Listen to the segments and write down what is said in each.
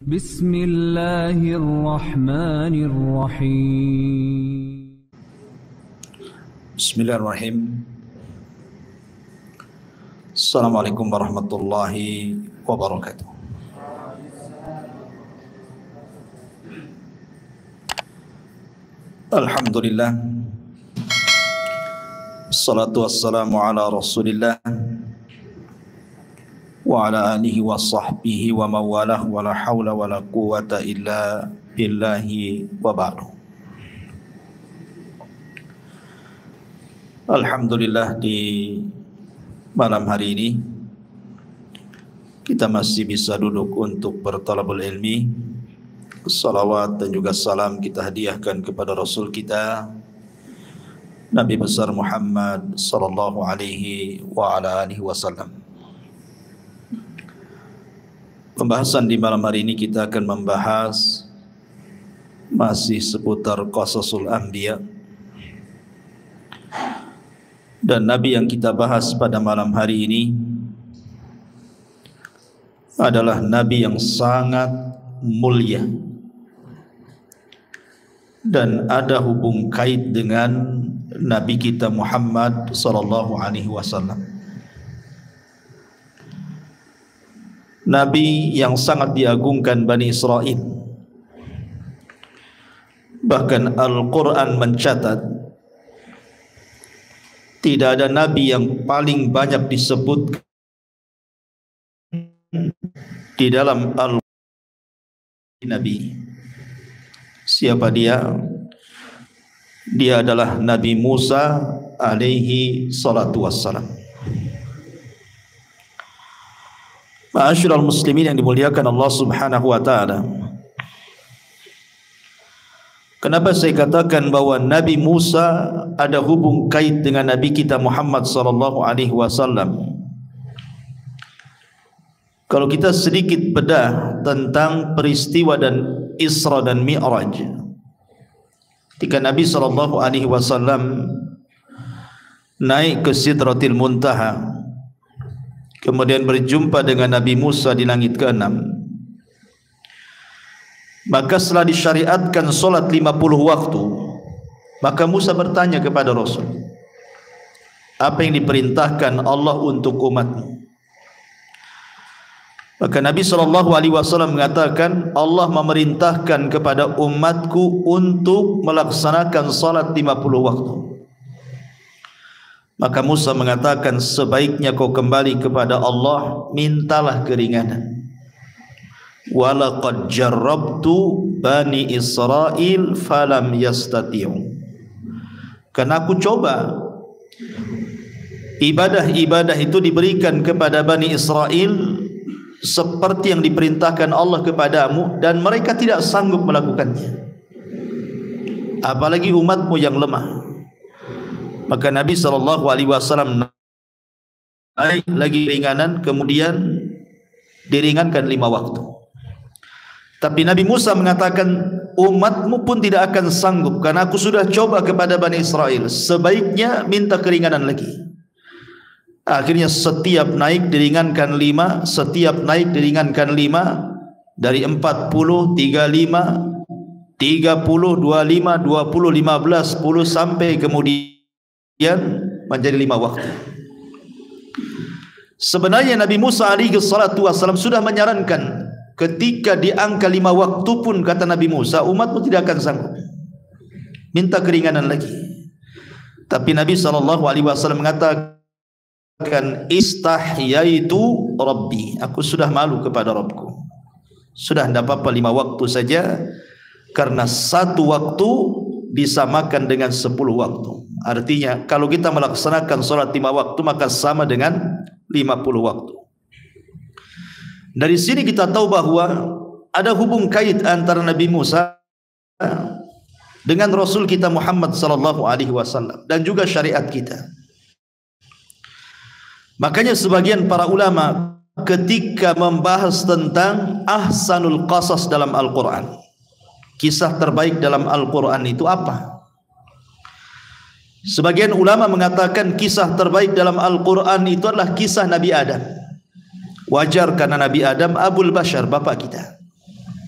Bismillahirrahmanirrahim. Bismillahirrahmanirrahim. Assalamualaikum warahmatullahi wabarakatuh. Alhamdulillah. Assalatu wassalamu ala Rasulillah wa ala alihi wa sahbihi wa mawalah wa la hawla wa la quwata illa billahi wa ba'du. Alhamdulillah, di malam hari ini kita masih bisa duduk untuk bertalabul ilmi. Salawat dan juga salam kita hadiahkan kepada Rasul kita Nabi besar Muhammad sallallahu alaihi wa ala alihi wasallam. Pembahasan di malam hari ini kita akan membahas masih seputar qasasul anbiya. Dan Nabi yang kita bahas pada malam hari ini adalah Nabi yang sangat mulia dan ada hubung kait dengan Nabi kita Muhammad sallallahu alaihi wasallam. Nabi yang sangat diagungkan Bani Israel. Bahkan Al-Quran mencatat tidak ada Nabi yang paling banyak disebut di dalam Al-Quran Nabi. Siapa dia? Dia adalah Nabi Musa alaihi salatu wassalam. Ma'asyiral muslimin yang dimuliakan Allah subhanahu wa ta'ala, kenapa saya katakan bahwa Nabi Musa ada hubung kait dengan Nabi kita Muhammad sallallahu alaihi wasallam? Kalau kita sedikit bedah tentang peristiwa dan Isra dan Mi'raj, ketika Nabi sallallahu alaihi wasallam naik ke Sidratil Muntaha, kemudian berjumpa dengan Nabi Musa di langit ke-6, maka setelah disyariatkan solat 50 waktu, maka Musa bertanya kepada Rasul, apa yang diperintahkan Allah untuk umatmu? Maka Nabi SAW mengatakan, Allah memerintahkan kepada umatku untuk melaksanakan salat 50 waktu. Maka Musa mengatakan, sebaiknya kau kembali kepada Allah, mintalah keringanan. Walaqad jarrabtu Bani Israel falam yastati'u. Karena aku coba ibadah-ibadah itu diberikan kepada Bani Israel seperti yang diperintahkan Allah kepadamu, dan mereka tidak sanggup melakukannya, apalagi umatmu yang lemah. Maka Nabi SAW naik lagi ringanan, kemudian diringankan 5 waktu. Tapi Nabi Musa mengatakan, umatmu pun tidak akan sanggup, karena aku sudah coba kepada Bani Israel, sebaiknya minta keringanan lagi. Akhirnya setiap naik diringankan 5, setiap naik diringankan 5, dari 40, 35, 30, 25, 20, 15, 10, sampai kemudian menjadi 5 waktu. Sebenarnya Nabi Musa alaihi salatu wasallam sudah menyarankan, ketika di angka 5 waktu pun, kata Nabi Musa, umatmu tidak akan sanggup, minta keringanan lagi. Tapi Nabi SAW mengatakan, istahyaitu Rabbi, aku sudah malu kepada Rabbku, sudah tidak apa-apa 5 waktu saja, karena 1 waktu disamakan dengan 10 waktu. Artinya kalau kita melaksanakan sholat 5 waktu, maka sama dengan 50 waktu. Dari sini kita tahu bahwa ada hubung kait antara Nabi Musa dengan Rasul kita Muhammad sallallahu alaihi wasallam dan juga syariat kita. Makanya sebagian para ulama ketika membahas tentang ahsanul qasas dalam Al-Quran, kisah terbaik dalam Al-Quran itu apa? Sebagian ulama mengatakan kisah terbaik dalam Al-Quran itu adalah kisah Nabi Adam. Wajar karena Nabi Adam Abul Bashar, bapak kita.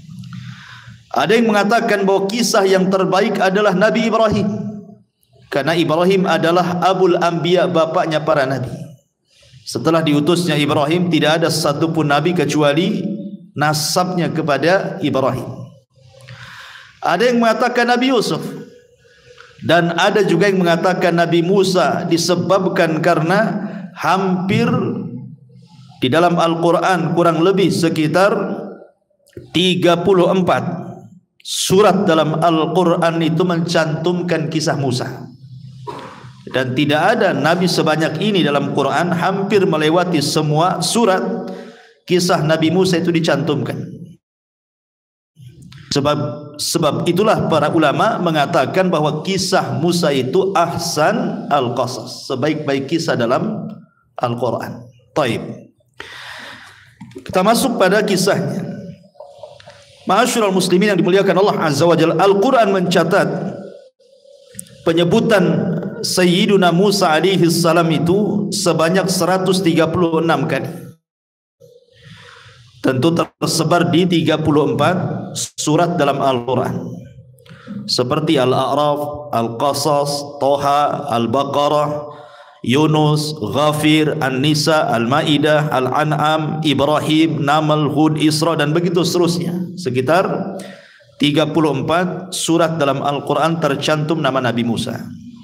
Ada yang mengatakan bahwa kisah yang terbaik adalah Nabi Ibrahim, karena Ibrahim adalah Abul Anbiya, bapaknya para nabi. Setelah diutusnya Ibrahim, tidak ada satupun nabi kecuali nasabnya kepada Ibrahim. Ada yang mengatakan Nabi Yusuf, dan ada juga yang mengatakan Nabi Musa, disebabkan karena hampir di dalam Al-Quran kurang lebih sekitar 34 surat dalam Al-Quran itu mencantumkan kisah Musa. Dan tidak ada nabi sebanyak ini dalam Quran, hampir melewati semua surat kisah Nabi Musa itu dicantumkan. Sebab itulah para ulama mengatakan bahwa kisah Musa itu ahsan al-qasas, sebaik-baik kisah dalam Al-Quran. Taib. Kita masuk pada kisahnya. Ma'asyiral muslimin yang dimuliakan Allah Azza wa Jalla, Al-Quran mencatat penyebutan Sayyiduna Musa alaihi salam itu sebanyak 136 kali. Tentu tersebar di 34 surat dalam Al-Quran, seperti Al-A'raf, Al-Qasas, Toha, Al-Baqarah, Yunus, Ghafir, An-Nisa, Al-Ma'idah, Al-An'am, Ibrahim, Naml, Hud, Isra, dan begitu seterusnya. Sekitar 34 surat dalam Al-Quran tercantum nama Nabi Musa.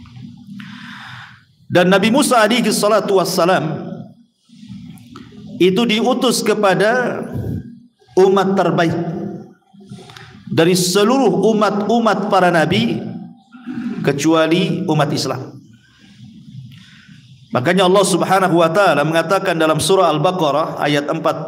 Dan Nabi Musa alaihi salatu wassalam itu diutus kepada umat terbaik dari seluruh umat-umat para nabi kecuali umat Islam. Makanya Allah Subhanahu wa taala mengatakan dalam surah Al-Baqarah ayat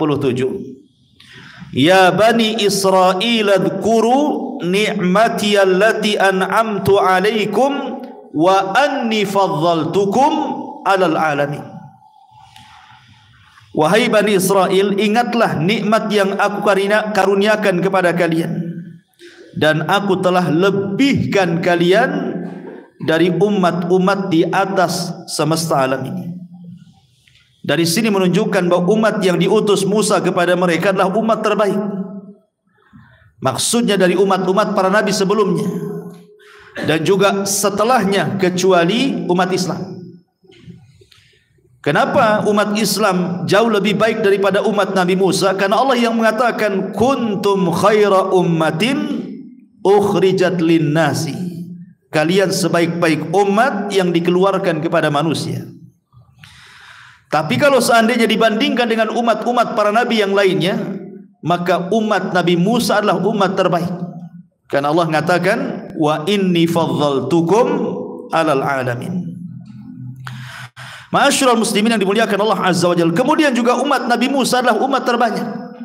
47, Ya bani Israil adhkuru ni'mati allati an'amtu alaikum wa anni faddaltukum alal alamin. Wahai Bani Israel, ingatlah nikmat yang aku karuniakan kepada kalian, dan aku telah lebihkan kalian dari umat-umat di atas semesta alam ini. Dari sini menunjukkan bahwa umat yang diutus Musa kepada mereka adalah umat terbaik. Maksudnya dari umat-umat para nabi sebelumnya dan juga setelahnya, kecuali umat Islam. Kenapa umat Islam jauh lebih baik daripada umat Nabi Musa? Karena Allah yang mengatakan kuntum khaira ummatin ukhrijat linnasi, kalian sebaik-baik umat yang dikeluarkan kepada manusia. Tapi kalau seandainya dibandingkan dengan umat-umat para nabi yang lainnya, maka umat Nabi Musa adalah umat terbaik. Karena Allah mengatakan wa inni faddaltukum alal alamin. Ma'asyiral muslimin yang dimuliakan Allah Azza wa Jalla, kemudian juga umat Nabi Musa adalah umat terbanyak.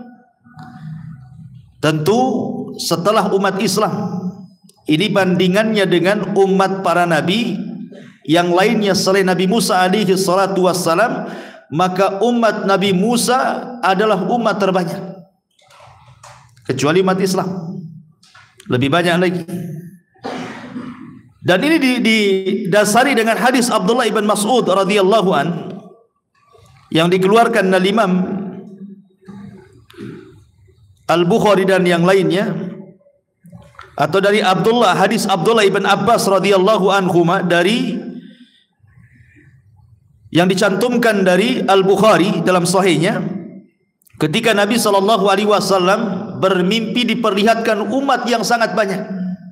Tentu setelah umat Islam. Ini bandingannya dengan umat para nabi yang lainnya selain Nabi Musa alaihi salatu wassalam, maka umat Nabi Musa adalah umat terbanyak. Kecuali umat Islam, lebih banyak lagi. Dan ini didasari dengan hadis Abdullah ibn Mas'ud radhiyallahu an yang dikeluarkan oleh Imam Al-Bukhari dan yang lainnya, atau dari hadis Abdullah ibn Abbas radhiyallahu anhuma, dari yang dicantumkan dari Al-Bukhari dalam sahihnya, ketika Nabi SAW bermimpi diperlihatkan umat yang sangat banyak.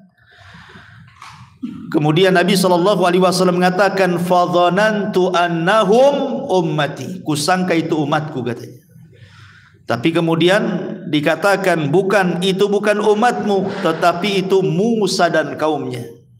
Kemudian Nabi SAW mengatakan fadhanantu annahum ummati, kusangka itu umatku, katanya. Tapi kemudian dikatakan bukan umatmu, tetapi itu Musa dan kaumnya.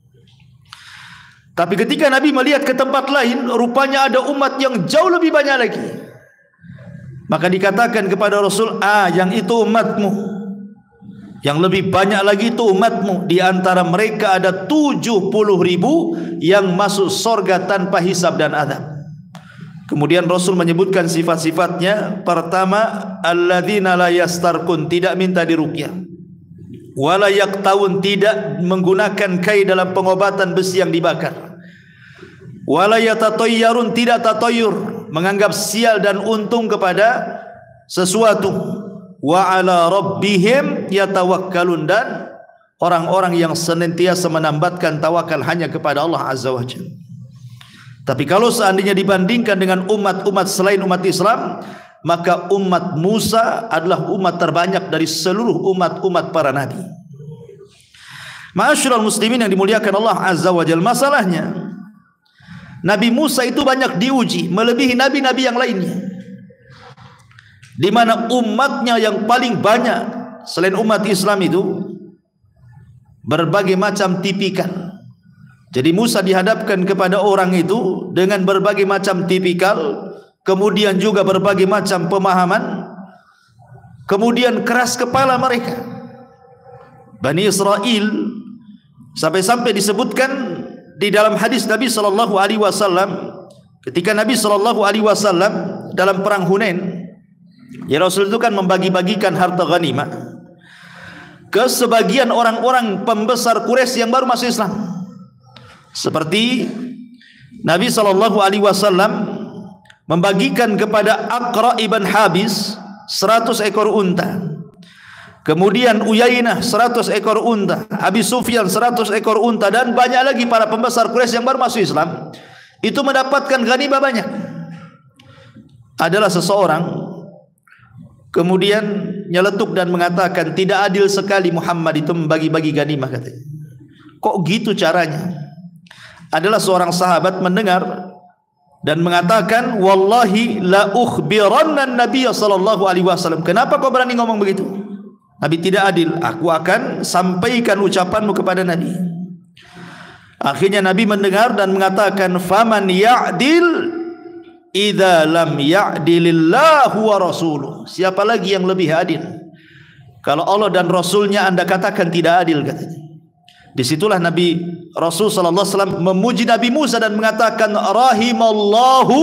Tapi ketika Nabi melihat ke tempat lain, rupanya ada umat yang jauh lebih banyak lagi. Maka dikatakan kepada Rasul, yang itu umatmu. Yang lebih banyak lagi itu umatmu. Di antara mereka ada 70.000 yang masuk surga tanpa hisab dan adab. Kemudian Rasul menyebutkan sifat-sifatnya. Pertama, alladzina la yastarqun, tidak minta diruqyah. Wala yaqtaun, tidak menggunakan kai dalam pengobatan besi yang dibakar. Wala yatatayyarun, tidak tatayyur, menganggap sial dan untung kepada sesuatu. Wa ala rabbihim yatawakkalun, dan orang-orang yang senantiasa menambatkan tawakal hanya kepada Allah Azza wa Jalla. Tapi kalau seandainya dibandingkan dengan umat-umat selain umat Islam, maka umat Musa adalah umat terbanyak dari seluruh umat-umat para nabi. Ma'asyiral muslimin yang dimuliakan Allah Azza wa Jalla, masalahnya Nabi Musa itu banyak diuji melebihi nabi-nabi yang lainnya, di mana umatnya yang paling banyak selain umat Islam itu berbagai macam tipikal. Jadi Musa dihadapkan kepada orang itu dengan berbagai macam tipikal, kemudian juga berbagai macam pemahaman, kemudian keras kepala mereka. Bani Israel sampai-sampai disebutkan di dalam hadis Nabi sallallahu alaihi wasallam, ketika Nabi sallallahu alaihi wasallam dalam perang Hunain, ya Rasul itu kan membagi-bagikan harta ghanimah ke sebagian orang-orang pembesar Quraisy yang baru masuk Islam. Seperti Nabi sallallahu alaihi wasallam membagikan kepada Aqra ibn Habis 100 ekor unta. Kemudian Uyainah 100 ekor unta, Abi Sufyan 100 ekor unta, dan banyak lagi para pembesar Quraisy yang baru masuk Islam itu mendapatkan ghanimah banyak. Adalah seseorang kemudian nyeletuk dan mengatakan, tidak adil sekali Muhammad itu membagi-bagi ghanimah, katanya. Kok gitu caranya? Adalah seorang sahabat mendengar dan mengatakan, wallahi la ukhbiranna Nabi sallallahu alaihi wasallam. Kenapa kau berani ngomong begitu? Nabi tidak adil. Aku akan sampaikan ucapanmu kepada Nabi. Akhirnya Nabi mendengar dan mengatakan, faman ya'dil idza lam ya'dilillahu wa rasuluh. Siapa lagi yang lebih adil kalau Allah dan Rasulnya Anda katakan tidak adil, katanya. Disitulah Nabi Rasul sallallahu alaihi wasallam memuji Nabi Musa dan mengatakan, rahimallahu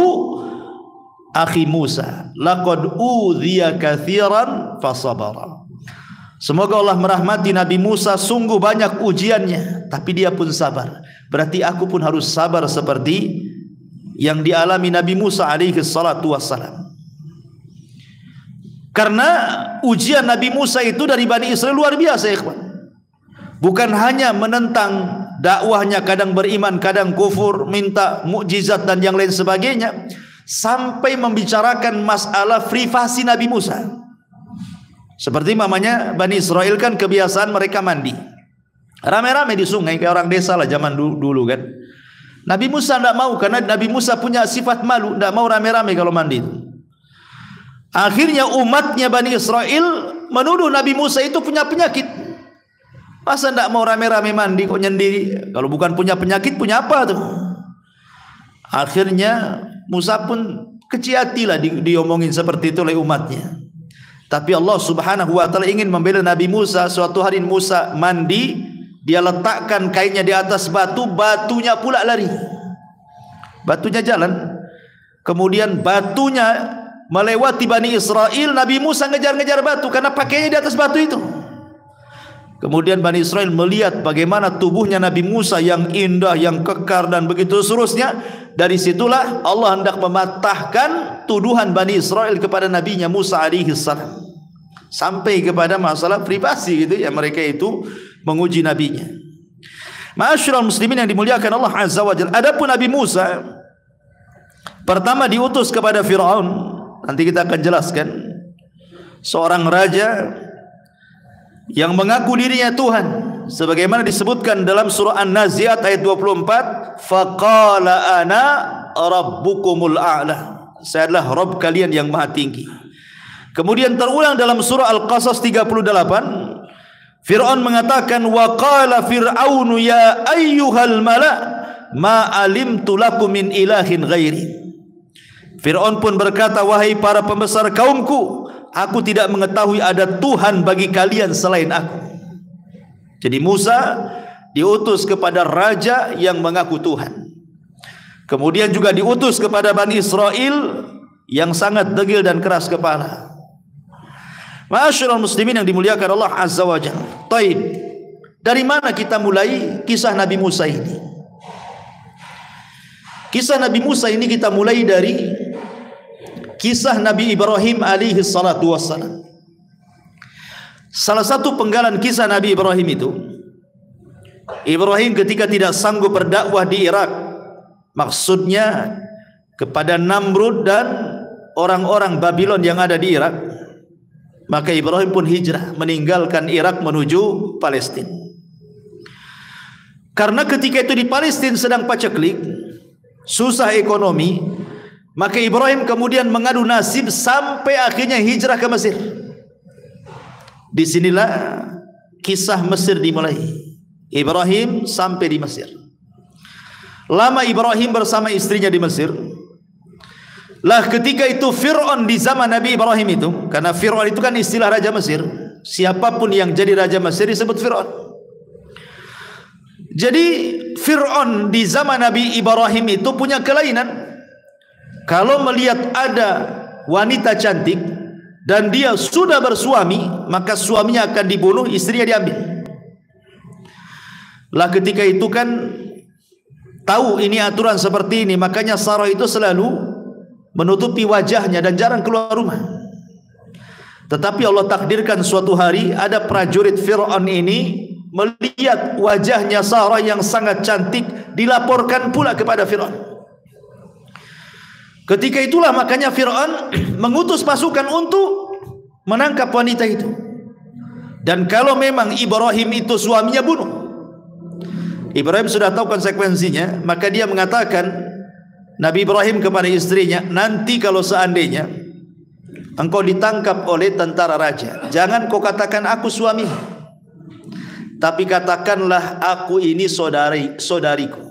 akhi Musa laqad udhiya katsiran fasabara. Semoga Allah merahmati Nabi Musa, sungguh banyak ujiannya tapi dia pun sabar. Berarti aku pun harus sabar seperti yang dialami Nabi Musa alaihi salatu wassalam. Karena ujian Nabi Musa itu dari Bani Israel luar biasa, ya ikhwan. Bukan hanya menentang dakwahnya, kadang beriman, kadang kufur, minta mukjizat dan yang lain sebagainya, sampai membicarakan masalah privasi Nabi Musa. Seperti mamanya Bani Israel kan kebiasaan mereka mandi rame-rame di sungai, kayak orang desa lah zaman dulu kan. Nabi Musa tidak mau, karena Nabi Musa punya sifat malu, tidak mau rame-rame kalau mandi. Akhirnya umatnya Bani Israel menuduh Nabi Musa itu punya penyakit. Masa tidak mau rame-rame mandi, kok nyendiri? Kalau bukan punya penyakit, punya apa tuh? Akhirnya Musa pun kecil hati lah diomongin seperti itu oleh umatnya. Tapi Allah subhanahu wa ta'ala ingin membela Nabi Musa. Suatu hari Musa mandi, dia letakkan kainnya di atas batu, batunya pula lari. Batunya jalan. Kemudian batunya melewati Bani Israel, Nabi Musa ngejar-ngejar batu karena pakainya di atas batu itu. Kemudian Bani Israel melihat bagaimana tubuhnya Nabi Musa yang indah, yang kekar dan begitu seterusnya. Dari situlah Allah hendak mematahkan tuduhan Bani Israel kepada nabinya Musa alaihi salam, sampai kepada masalah privasi gitu ya, mereka itu menguji nabinya. Ma'asyiral muslimin yang dimuliakan Allah Azza wa Jalla. Adapun Nabi Musa pertama diutus kepada Firaun, nanti kita akan jelaskan, seorang raja yang mengaku dirinya Tuhan, sebagaimana disebutkan dalam surah An-Nazi'at ayat 24, faqala ana rabbukumul a'la, saya adalah Rabb kalian yang maha tinggi. Kemudian terulang dalam surah Al-Qasas 38, Fir'aun mengatakan, wa qala fir'aunu ya ayyuhal mala' ma alimtu lakum min ilahin ghairi. Fir'aun pun berkata, wahai para pembesar kaumku, aku tidak mengetahui ada Tuhan bagi kalian selain aku. Jadi Musa diutus kepada raja yang mengaku Tuhan. Kemudian juga diutus kepada Bani Israel yang sangat degil dan keras kepala. Ma'asyiral muslimin yang dimuliakan Allah Azza wa Jalla. Taib, dari mana kita mulai kisah Nabi Musa ini? Kisah Nabi Musa ini kita mulai dari kisah Nabi Ibrahim alaihi salatu wassalam. Salah satu penggalan kisah Nabi Ibrahim itu Ibrahim ketika tidak sanggup berdakwah di Irak, maksudnya kepada Namrud dan orang-orang Babylon yang ada di Irak, maka Ibrahim pun hijrah meninggalkan Irak menuju Palestina. Karena ketika itu di Palestina sedang paceklik, susah ekonomi, maka Ibrahim kemudian mengadu nasib sampai akhirnya hijrah ke Mesir. Disinilah kisah Mesir dimulai. Ibrahim sampai di Mesir. Lama Ibrahim bersama istrinya di Mesir. Lah ketika itu Fir'aun di zaman Nabi Ibrahim itu, karena Fir'aun itu kan istilah Raja Mesir, siapapun yang jadi Raja Mesir disebut Fir'aun. Jadi Fir'aun di zaman Nabi Ibrahim itu punya kelainan. Kalau melihat ada wanita cantik dan dia sudah bersuami, maka suaminya akan dibunuh, istrinya diambil. Lah ketika itu kan tahu ini aturan seperti ini, makanya Sarah itu selalu menutupi wajahnya dan jarang keluar rumah. Tetapi Allah takdirkan suatu hari ada prajurit Fir'aun ini melihat wajahnya Sarah yang sangat cantik, dilaporkan pula kepada Fir'aun. Ketika itulah makanya Fir'aun mengutus pasukan untuk menangkap wanita itu. Dan kalau memang Ibrahim itu suaminya, bunuh. Ibrahim sudah tahu konsekuensinya, maka dia mengatakan, Nabi Ibrahim kepada istrinya, nanti kalau seandainya engkau ditangkap oleh tentara raja, jangan kau katakan aku suami, tapi katakanlah aku ini saudaraku.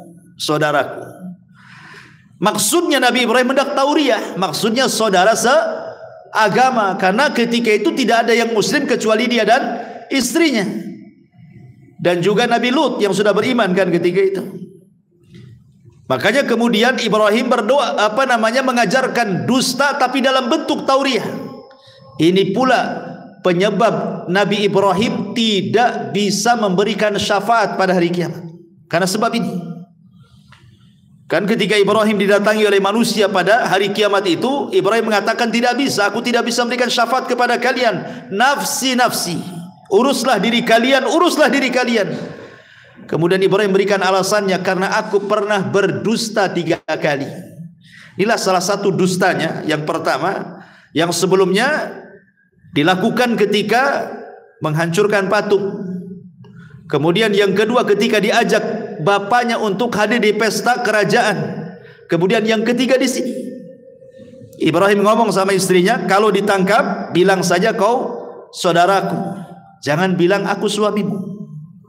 Maksudnya Nabi Ibrahim hendak tauriah, maksudnya saudara seagama, karena ketika itu tidak ada yang muslim kecuali dia dan istrinya. Dan juga Nabi Lut yang sudah beriman kan ketika itu. Makanya kemudian Ibrahim berdoa, mengajarkan dusta tapi dalam bentuk tauriah. Ini pula penyebab Nabi Ibrahim tidak bisa memberikan syafaat pada hari kiamat. Karena sebab ini. Kan ketika Ibrahim didatangi oleh manusia pada hari kiamat itu, Ibrahim mengatakan, tidak bisa, aku tidak bisa memberikan syafaat kepada kalian. Nafsi, nafsi. Uruslah diri kalian, uruslah diri kalian. Kemudian Ibrahim berikan alasannya, karena aku pernah berdusta 3 kali. Inilah salah satu dustanya. Yang pertama, yang sebelumnya dilakukan ketika menghancurkan patung. Kemudian yang kedua ketika diajak bapaknya untuk hadir di pesta kerajaan. Kemudian yang ketiga di sini. Ibrahim ngomong sama istrinya, kalau ditangkap bilang saja kau saudaraku. Jangan bilang aku suamimu.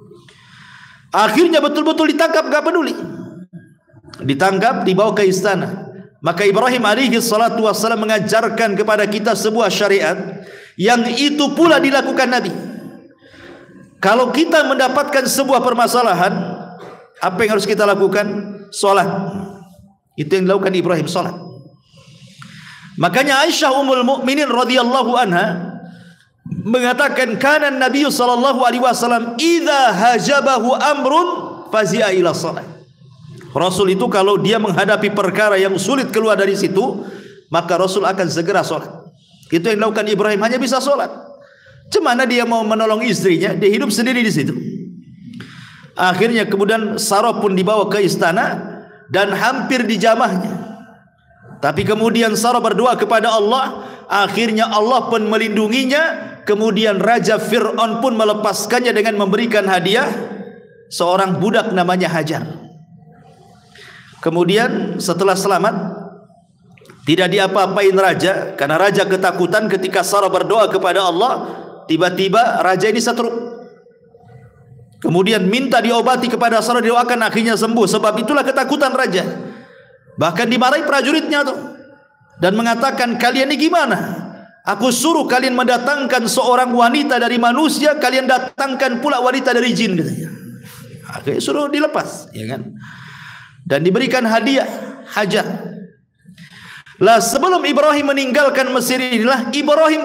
Akhirnya betul-betul ditangkap, gak peduli. Ditangkap, dibawa ke istana. Maka Ibrahim alaihi salatu wassalam mengajarkan kepada kita sebuah syariat yang itu pula dilakukan Nabi. Kalau kita mendapatkan sebuah permasalahan, apa yang harus kita lakukan? Salat. Itu yang dilakukan Ibrahim, salat. Makanya Aisyah ummul mukminin radhiyallahu anha mengatakan, kana Nabi sallallahu alaihi wasallam idza hajabahu amrun fazi'a ila shalah. Rasul itu kalau dia menghadapi perkara yang sulit keluar dari situ, maka Rasul akan segera salat. Itu yang dilakukan Ibrahim, hanya bisa salat. Cemana dia mau menolong istrinya, dia hidup sendiri di situ. Akhirnya kemudian Sarah pun dibawa ke istana dan hampir dijamahnya. Tapi kemudian Sarah berdoa kepada Allah, akhirnya Allah pun melindunginya. Kemudian Raja Fir'aun pun melepaskannya dengan memberikan hadiah seorang budak namanya Hajar. Kemudian setelah selamat, tidak diapa-apain raja, karena raja ketakutan ketika Sarah berdoa kepada Allah. Tiba-tiba raja ini setruk. Kemudian minta diobati kepada Sarah, didoakan, akhirnya sembuh. Sebab itulah ketakutan raja. Bahkan dimarahi prajuritnya tuh, dan mengatakan, kalian ini gimana? Aku suruh kalian mendatangkan seorang wanita dari manusia, kalian datangkan pula wanita dari jin, katanya. Akhirnya suruh dilepas, ya kan? Dan diberikan hadiah Hajar. Lah sebelum Ibrahim meninggalkan Mesir inilah Ibrahim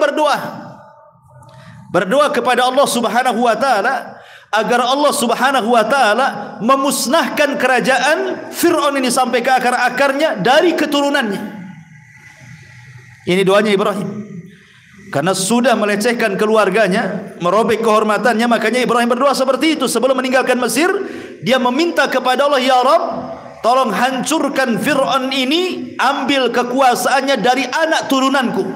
berdoa kepada Allah Subhanahu wa taala agar Allah Subhanahu wa taala memusnahkan kerajaan Fir'aun ini sampai ke akar-akarnya dari keturunannya. Ini doanya Ibrahim. Karena sudah melecehkan keluarganya, merobek kehormatannya, makanya Ibrahim berdoa seperti itu. Sebelum meninggalkan Mesir, dia meminta kepada Allah, ya Rabb, tolong hancurkan Fir'aun ini, ambil kekuasaannya dari anak turunanku.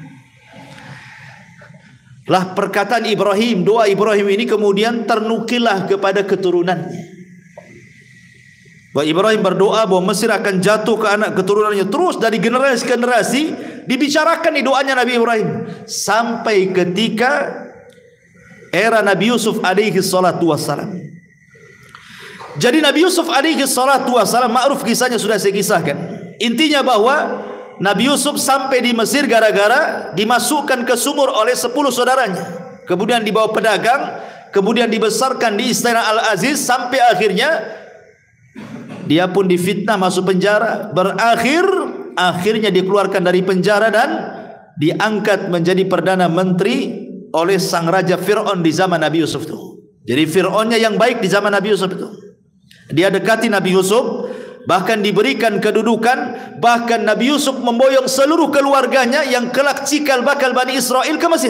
Lah perkataan Ibrahim, doa Ibrahim ini kemudian ternukillah kepada keturunannya. Bahwa Ibrahim berdoa bahwa Mesir akan jatuh ke anak keturunannya. Terus dari generasi ke generasi dibicarakan di doanya Nabi Ibrahim, sampai ketika era Nabi Yusuf alaihi salatu wassalam. Jadi Nabi Yusuf alaihi salatu wassalam, ma'ruf kisahnya sudah saya kisahkan. Intinya bahwa Nabi Yusuf sampai di Mesir gara-gara dimasukkan ke sumur oleh 10 saudaranya. Kemudian dibawa pedagang, kemudian dibesarkan di istana Al-Aziz, sampai akhirnya dia pun difitnah masuk penjara. Akhirnya dikeluarkan dari penjara dan diangkat menjadi perdana menteri oleh sang raja Fir'aun di zaman Nabi Yusuf itu. Jadi Fir'aunnya yang baik di zaman Nabi Yusuf itu. Dia dekati Nabi Yusuf, bahkan diberikan kedudukan. Bahkan Nabi Yusuf memboyong seluruh keluarganya yang kelak cikal bakal Bani Israel ke Mesir.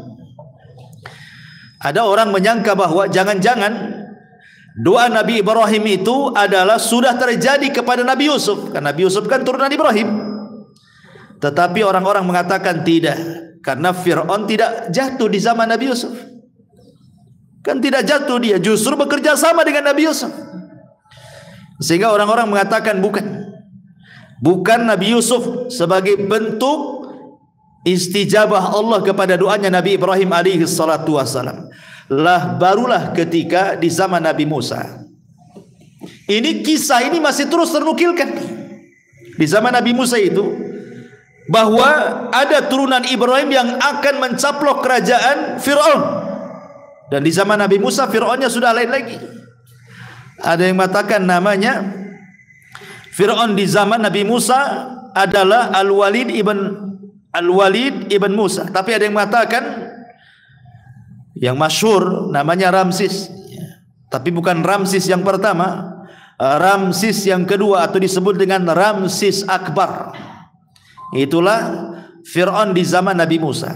Ada orang menyangka bahwa jangan-jangan doa Nabi Ibrahim itu adalah sudah terjadi kepada Nabi Yusuf, karena Nabi Yusuf kan turunan Ibrahim. Tetapi orang-orang mengatakan tidak, karena Fir'aun tidak jatuh di zaman Nabi Yusuf. Kan tidak jatuh dia, justru bekerja sama dengan Nabi Yusuf. Sehingga orang-orang mengatakan bukan Nabi Yusuf sebagai bentuk istijabah Allah kepada doanya Nabi Ibrahim alaihi salatu wassalam. Barulah ketika di zaman Nabi Musa. Ini kisah ini masih terus ternukilkan di zaman Nabi Musa itu, bahwa ada turunan Ibrahim yang akan mencaplok kerajaan Fir'aun. Dan di zaman Nabi Musa Fir'aunnya sudah lain lagi. Ada yang mengatakan namanya Fir'aun di zaman Nabi Musa adalah Al-Walid ibn Musa. Tapi ada yang mengatakan yang masyhur namanya Ramsis, tapi bukan Ramsis yang pertama, Ramsis yang kedua, atau disebut dengan Ramsis Akbar. Itulah Fir'aun di zaman Nabi Musa.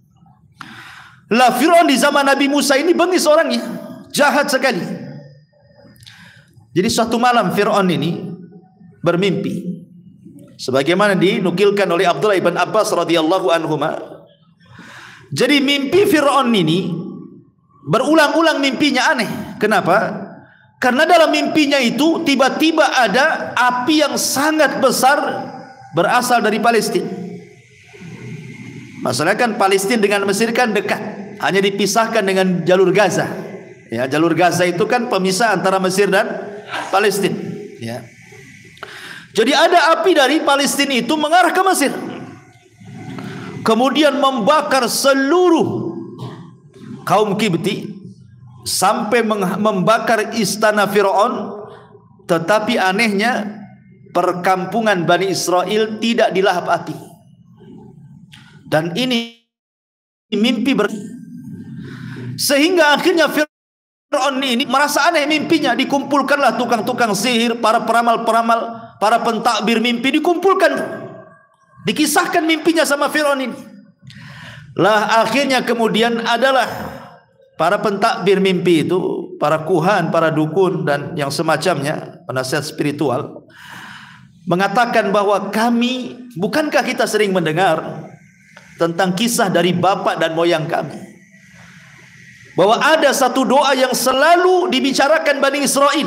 Lah Fir'aun di zaman Nabi Musa ini bengis orangnya, jahat sekali. Jadi suatu malam Fir'aun ini bermimpi, sebagaimana dinukilkan oleh Abdullah ibn Abbas radhiyallahu anhuma. Jadi mimpi Fir'aun ini berulang-ulang, mimpinya aneh. Kenapa? Karena dalam mimpinya itu tiba-tiba ada api yang sangat besar berasal dari Palestina. Masalahnya kan Palestina dengan Mesir kan dekat, hanya dipisahkan dengan jalur Gaza. Ya, jalur Gaza itu kan pemisah antara Mesir dan Palestina. Ya. Jadi ada api dari Palestina itu mengarah ke Mesir, kemudian membakar seluruh kaum Kibti sampai membakar istana Fir'aun. Tetapi anehnya perkampungan Bani Israel tidak dilahap api. Dan ini mimpi sehingga akhirnya Fir'aun ini merasa aneh mimpinya. Dikumpulkanlah tukang-tukang sihir, para peramal-peramal, para pentakbir mimpi, dikumpulkan, dikisahkan mimpinya sama Fir'aun ini. Lah akhirnya kemudian adalah para pentakbir mimpi itu, para kuhan, para dukun dan yang semacamnya, penasihat spiritual, mengatakan bahwa bukankah kita sering mendengar tentang kisah dari bapak dan moyang kami, bahwa ada satu doa yang selalu dibicarakan Bani Israel,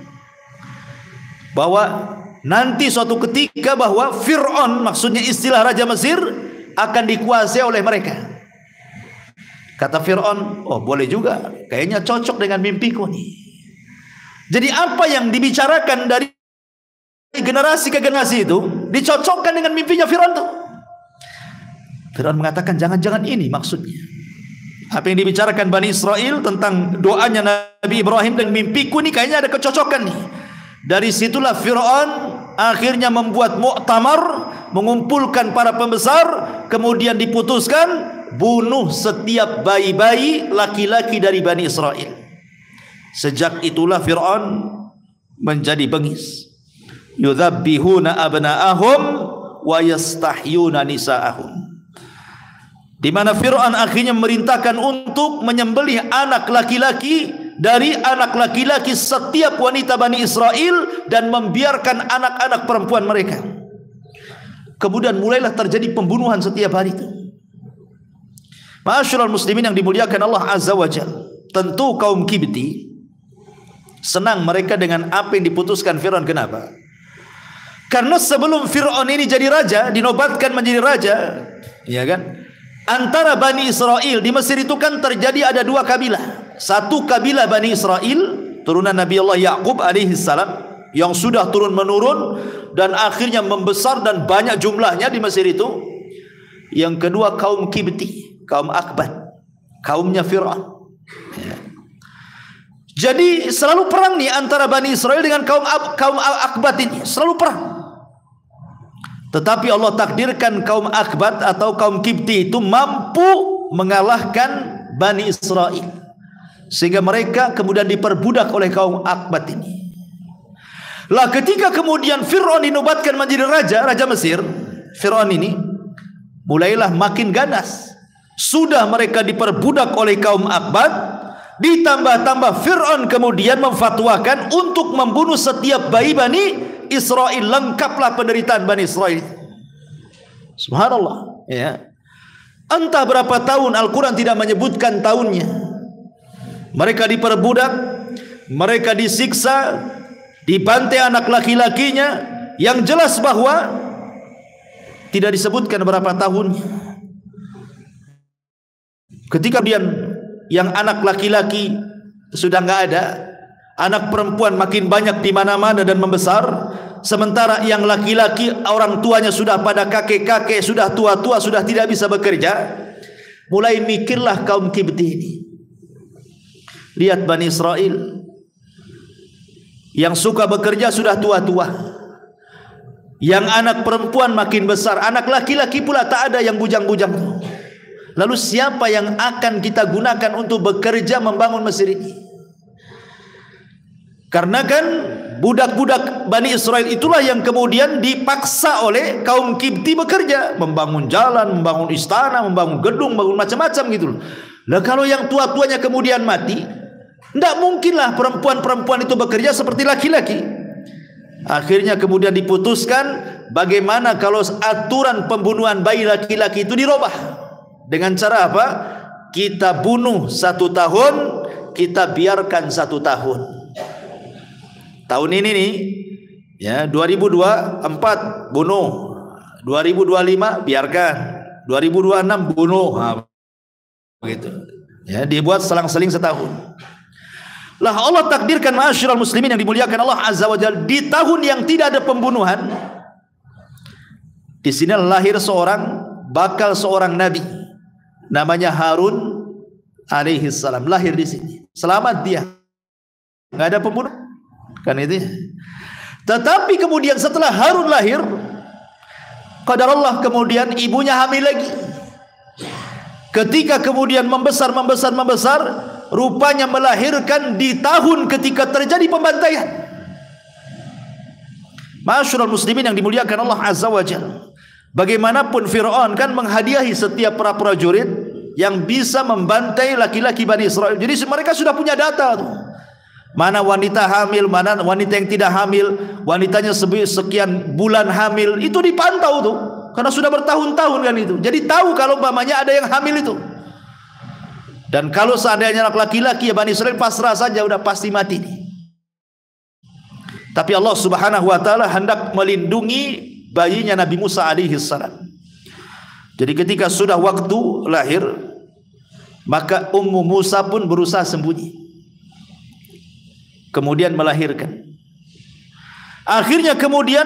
bahwa nanti suatu ketika bahwa Fir'aun, maksudnya istilah Raja Mesir, akan dikuasai oleh mereka. Kata Fir'aun, oh boleh juga, kayaknya cocok dengan mimpiku nih. Jadi apa yang dibicarakan dari generasi ke generasi itu dicocokkan dengan mimpinya Fir'aun tuh. Fir'aun mengatakan jangan-jangan ini maksudnya. Apa yang dibicarakan Bani Israel tentang doanya Nabi Ibrahim dan mimpiku nih kayaknya ada kecocokan nih. Dari situlah Fir'aun akhirnya membuat muktamar, mengumpulkan para pembesar, kemudian diputuskan bunuh setiap bayi-bayi laki-laki dari Bani Israel. Sejak itulah Fir'aun menjadi bengis. Yudzabbihuna abna'ahum wa yastahyuna nisa'ahum. di mana Fir'aun akhirnya memerintahkan untuk menyembelih anak laki-laki dari anak laki-laki setiap wanita Bani Israel dan membiarkan anak-anak perempuan mereka. Kemudian mulailah terjadi pembunuhan setiap hari itu. Ma'asyiral muslimin yang dimuliakan Allah Azza wa Jalla, tentu kaum Kibti senang mereka dengan apa yang diputuskan Fir'aun. Kenapa? Karena sebelum Fir'aun ini jadi raja, dinobatkan menjadi raja, ya kan? Antara Bani Israel di Mesir itu kan terjadi ada dua kabilah. Satu kabilah Bani Israel, turunan Nabi Allah Ya'qub alaihi salam, yang sudah turun menurun dan akhirnya membesar dan banyak jumlahnya di Mesir itu. Yang kedua kaum Kibti, kaum Akbat, kaumnya Fir'aun. Jadi selalu perang nih antara Bani Israel dengan kaum Akbat ini, selalu perang. Tetapi Allah takdirkan kaum Akbat atau kaum Kibti itu mampu mengalahkan Bani Israel, sehingga mereka kemudian diperbudak oleh kaum Akbat ini. Lah ketika kemudian Fir'aun dinobatkan menjadi raja Mesir, Fir'aun ini mulailah makin ganas. Sudah mereka diperbudak oleh kaum Akbat, ditambah-tambah Fir'aun kemudian memfatwakan untuk membunuh setiap bayi Bani Israel. Lengkaplah penderitaan Bani Israel. Subhanallah, ya. Entah berapa tahun, Al-Quran tidak menyebutkan tahunnya. Mereka diperbudak, mereka disiksa, dibantai anak laki-lakinya. Yang jelas bahwa tidak disebutkan berapa tahunnya. Ketika kemudian yang anak laki-laki sudah nggak ada, anak perempuan makin banyak di mana-mana dan membesar, sementara yang laki-laki orang tuanya sudah pada kakek-kakek, sudah tua-tua, sudah tidak bisa bekerja. Mulai mikirlah kaum Kibti ini. Lihat Bani Israel yang suka bekerja sudah tua-tua, yang anak perempuan makin besar, anak laki-laki pula tak ada yang bujang-bujang. Lalu siapa yang akan kita gunakan untuk bekerja membangun Mesir ini? Karena kan budak-budak Bani Israel itulah yang kemudian dipaksa oleh kaum Kibti bekerja, membangun jalan, membangun istana, membangun gedung, membangun macam-macam gitu. Nah kalau yang tua-tuanya kemudian mati, tidak mungkinlah perempuan-perempuan itu bekerja seperti laki-laki. Akhirnya kemudian diputuskan bagaimana kalau aturan pembunuhan bayi laki-laki itu dirubah. Dengan cara apa? Kita bunuh 1 tahun, kita biarkan 1 tahun. Tahun ini nih, ya 2024 bunuh, 2025 biarkan, 2026 bunuh, begitu. Ya, dibuat selang-seling setahun. Lah Allah takdirkan ma'asyiral muslimin yang dimuliakan Allah Azza wa Jalla, di tahun yang tidak ada pembunuhan, di sini lahir bakal seorang nabi namanya Harun alaihi salam, lahir di sini. Selamat dia, nggak ada pembunuh kan itu. Tetapi kemudian setelah Harun lahir, qadar Allah kemudian ibunya hamil lagi. Ketika kemudian membesar, rupanya melahirkan di tahun ketika terjadi pembantaian. Ma'asyiral muslimin yang dimuliakan Allah Azza wa Jalla, bagaimanapun Fir'aun kan menghadiahi setiap para prajurit yang bisa membantai laki-laki Bani Israel. Jadi mereka sudah punya data tuh. Mana wanita hamil, mana wanita yang tidak hamil, wanitanya sekian bulan hamil, itu dipantau tuh. Karena sudah bertahun-tahun kan itu. Jadi tahu kalau umpamanya ada yang hamil itu. Dan kalau seandainya anak laki-laki ya Bani Israel pasrah saja, udah pasti mati nih. Tapi Allah Subhanahu wa taala hendak melindungi bayinya Nabi Musa alaihi salam. Jadi ketika sudah waktu lahir, maka Ummu Musa pun berusaha sembunyi, kemudian melahirkan. Akhirnya kemudian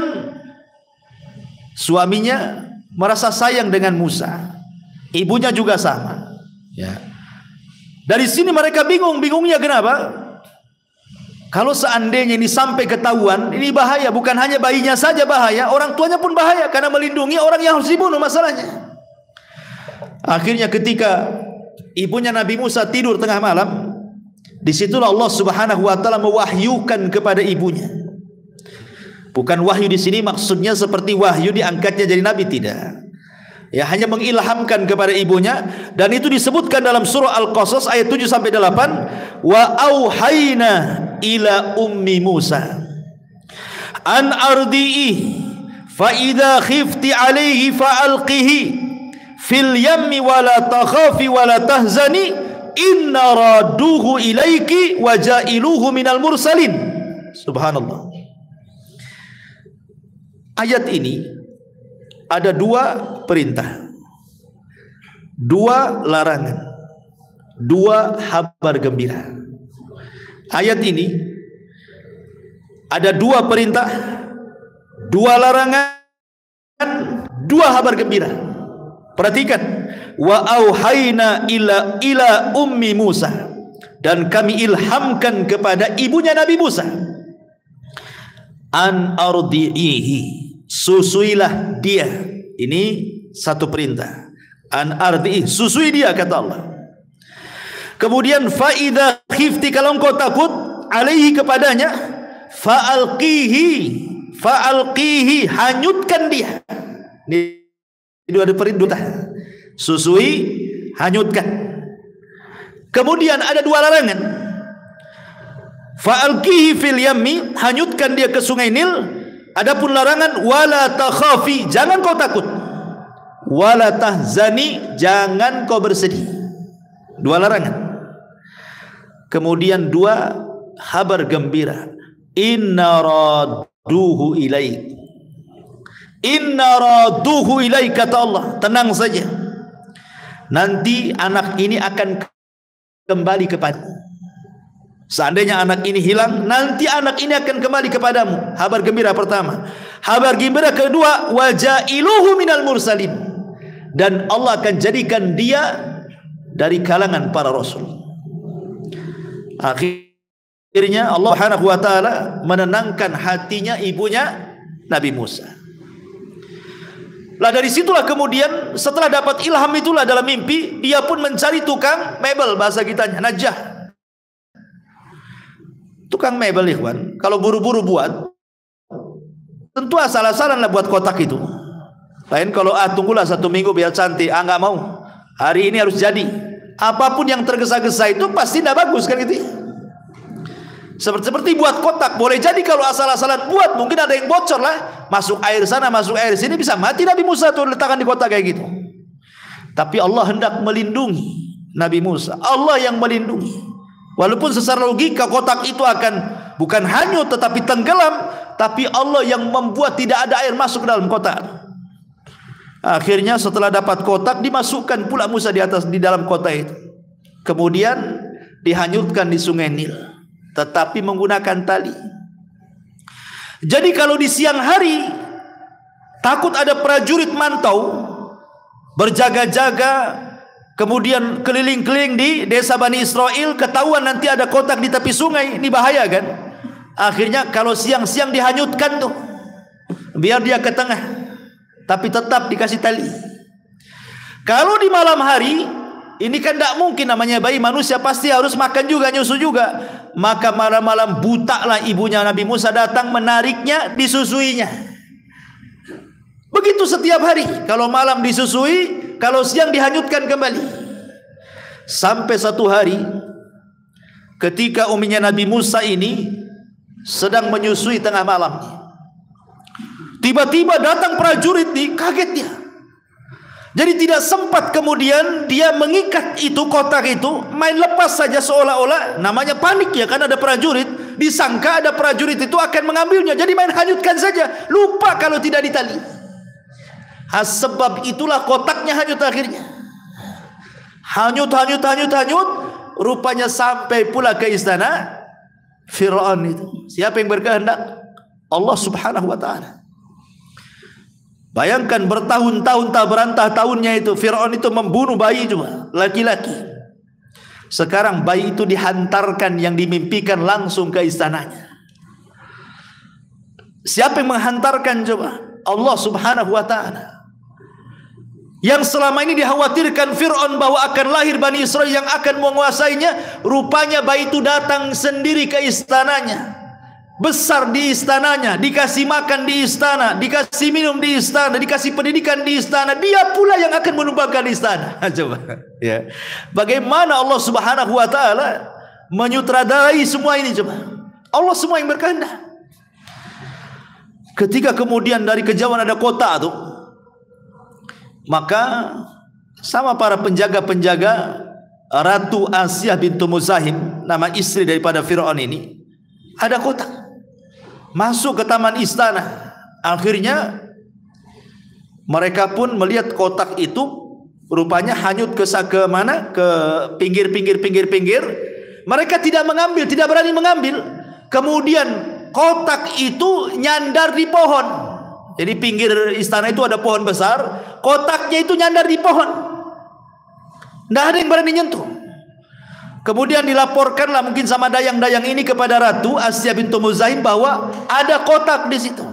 suaminya merasa sayang dengan Musa, ibunya juga sama, ya. Dari sini mereka bingungnya kenapa? Kalau seandainya ini sampai ketahuan, ini bahaya. Bukan hanya bayinya saja bahaya, orang tuanya pun bahaya, karena melindungi orang yang harus dibunuh masalahnya. Akhirnya ketika ibunya Nabi Musa tidur tengah malam, disitulah Allah Subhanahu wa taala mewahyukan kepada ibunya. Bukan wahyu di sini maksudnya seperti wahyu diangkatnya jadi nabi, tidak. Ya, hanya mengilhamkan kepada ibunya, dan itu disebutkan dalam surah Al-Qasas ayat 7 sampai 8, wa auhayna ila ummi Musa an ardi'i fa idza khifti alaihi fa alqihi fil yammi wa la takhafi wa la tahzani inna raduhu ilaiki wa jailuhu minal mursalin. Subhanallah. Ayat ini ada dua perintah, dua larangan, dua kabar gembira. Ayat ini ada dua perintah, dua larangan, dua kabar gembira. Perhatikan, wa auhayna ila ummi Musa, dan kami ilhamkan kepada ibunya Nabi Musa, an ardi'ihi, susuilah dia. Ini satu perintah, an ardi'ihi, susui dia, kata Allah. Kemudian fa idza khifti, kalau engkau takut, alaihi, kepadanya, fa alqihi, hanyutkan dia. Ini dua perintah, susui, hanyutkan. Kemudian ada dua larangan, fa'alqihi fil yammi, hanyutkan dia ke sungai Nil. Adapun larangan, wala takhafi, jangan kau takut, wala tahzani, jangan kau bersedih. Dua larangan. Kemudian dua kabar gembira, inna raduhu ilaik, inna raduhu ilaik, kata Allah, tenang saja, nanti anak ini akan kembali kepadamu. Seandainya anak ini hilang, nanti anak ini akan kembali kepadamu. Kabar gembira pertama. Kabar gembira kedua, wajailuhu minal mursalin, dan Allah akan jadikan dia dari kalangan para rasul. Akhirnya Allah Subhanahu wa taala menenangkan hatinya ibunya Nabi Musa. Lah dari situlah kemudian setelah dapat ilham itulah dalam mimpi, dia pun mencari tukang mebel, bahasa kitanya najah. Tukang mebel, ikhwan, kalau buru-buru buat, tentu asal-asalan lah buat kotak itu. Lain kalau tunggulah 1 minggu biar cantik, nggak mau, hari ini harus jadi. Apapun yang tergesa-gesa itu pasti tidak bagus, kan gitu. Seperti buat kotak, boleh jadi kalau asal-asalan buat, mungkin ada yang bocor lah, masuk air sana, masuk air sini, bisa mati Nabi Musa tuh letakkan di kotak kayak gitu. Tapi Allah hendak melindungi Nabi Musa, Allah yang melindungi. Walaupun secara logika kotak itu akan bukan hanyut tetapi tenggelam, tapi Allah yang membuat tidak ada air masuk ke dalam kotak. Akhirnya setelah dapat kotak, dimasukkan pula Musa di dalam kotak itu. Kemudian dihanyutkan di sungai Nil, tetapi menggunakan tali. Jadi kalau di siang hari takut ada prajurit mantau berjaga-jaga, kemudian keliling-keliling di desa Bani Israel, ketahuan nanti ada kotak di tepi sungai, ini bahaya kan. Akhirnya kalau siang-siang dihanyutkan tuh, biar dia ke tengah, tapi tetap dikasih tali. Kalau di malam hari, ini kan tidak mungkin, namanya bayi manusia pasti harus makan juga, nyusu juga. Maka malam-malam butaklah ibunya Nabi Musa datang menariknya, disusuinya. Begitu setiap hari, kalau malam disusui, kalau siang dihanyutkan kembali. Sampai satu hari, ketika uminya Nabi Musa ini sedang menyusui tengah malam, tiba-tiba datang prajurit nih, kaget dia. Jadi tidak sempat kemudian dia mengikat itu kotak itu, main lepas saja seolah-olah, namanya panik ya, kan ada prajurit, disangka ada prajurit itu akan mengambilnya, jadi main hanyutkan saja, lupa kalau tidak ditali. Sebab itulah kotaknya hanyut akhirnya. Hanyut, rupanya sampai pula ke istana Fir'aun itu. Siapa yang berkehendak? Allah Subhanahu wa ta'ala. Bayangkan bertahun-tahun tak berantah tahunnya itu Fir'aun itu membunuh bayi juga, laki-laki. Sekarang bayi itu dihantarkan, yang dimimpikan langsung ke istananya. Siapa yang menghantarkan coba? Allah Subhanahu wa ta'ala. Yang selama ini dikhawatirkan Fir'aun bahwa akan lahir Bani Israel yang akan menguasainya, rupanya bayi itu datang sendiri ke istananya. besar di istananya, dikasih makan di istana, dikasih minum di istana, dikasih pendidikan di istana, dia pula yang akan menumbangkan istana. Coba, ya. Bagaimana Allah Subhanahu wa taala menyutradarai semua ini, coba. Allah semua yang berkehendak. Ketika kemudian dari kejauhan ada kota tuh, maka sama para penjaga-penjaga Ratu Asyah bintu Muzahim, nama istri daripada Fir'aun ini, ada kotak. Masuk ke taman istana. Akhirnya mereka pun melihat kotak itu rupanya hanyut ke mana? Ke pinggir. Mereka tidak mengambil, tidak berani mengambil. Kemudian kotak itu nyandar di pohon. Jadi pinggir istana itu ada pohon besar, kotaknya itu nyandar di pohon. Tidak ada yang berani nyentuh. Kemudian dilaporkanlah mungkin sama dayang-dayang ini kepada Ratu Asyah bintu Muzahim bahwa ada kotak di situ.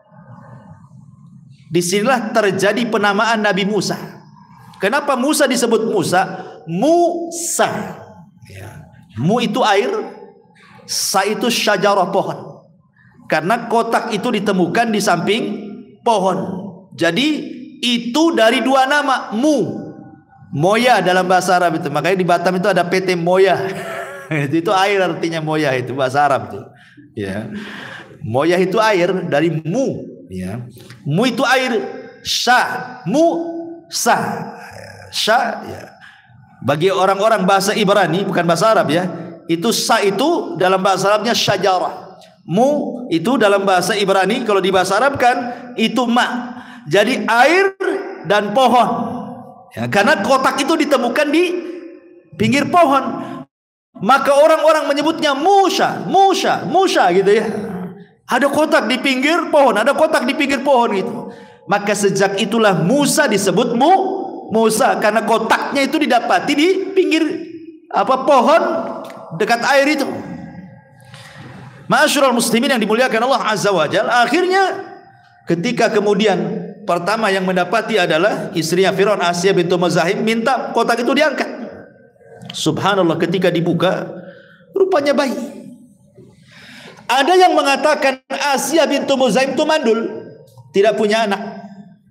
Disinilah terjadi penamaan Nabi Musa. Kenapa Musa disebut Musa? Musa. Mu itu air, sa itu syajarah pohon. Karena kotak itu ditemukan di samping pohon. Jadi itu dari dua nama, Mu. Moya dalam bahasa Arab itu. Makanya di Batam itu ada PT Moya. Itu air artinya Moya, itu bahasa Arab itu. Ya. Moya itu air dari mu, ya. Mu itu air, sya, mu, sa. Sya, ya. Bagi orang-orang bahasa Ibrani, bukan bahasa Arab ya. Itu sa itu dalam bahasa Arabnya syajarah. Mu itu dalam bahasa Ibrani, kalau di bahasa Arab kan itu ma. Jadi air dan pohon. Ya, karena kotak itu ditemukan di pinggir pohon, maka orang-orang menyebutnya Musa gitu ya. Ada kotak di pinggir pohon, ada kotak di pinggir pohon gitu. Maka sejak itulah Musa disebut Musa, karena kotaknya itu didapati di pinggir pohon dekat air itu. Ma'asyiral muslimin yang dimuliakan Allah Azza wa Jalla, akhirnya ketika kemudian pertama yang mendapati adalah istrinya Fir'aun, Asyah bintu Muzahim, minta kotak itu diangkat. Subhanallah, ketika dibuka rupanya bayi. Ada yang mengatakan Asyah bintu Muzahim itu mandul, tidak punya anak.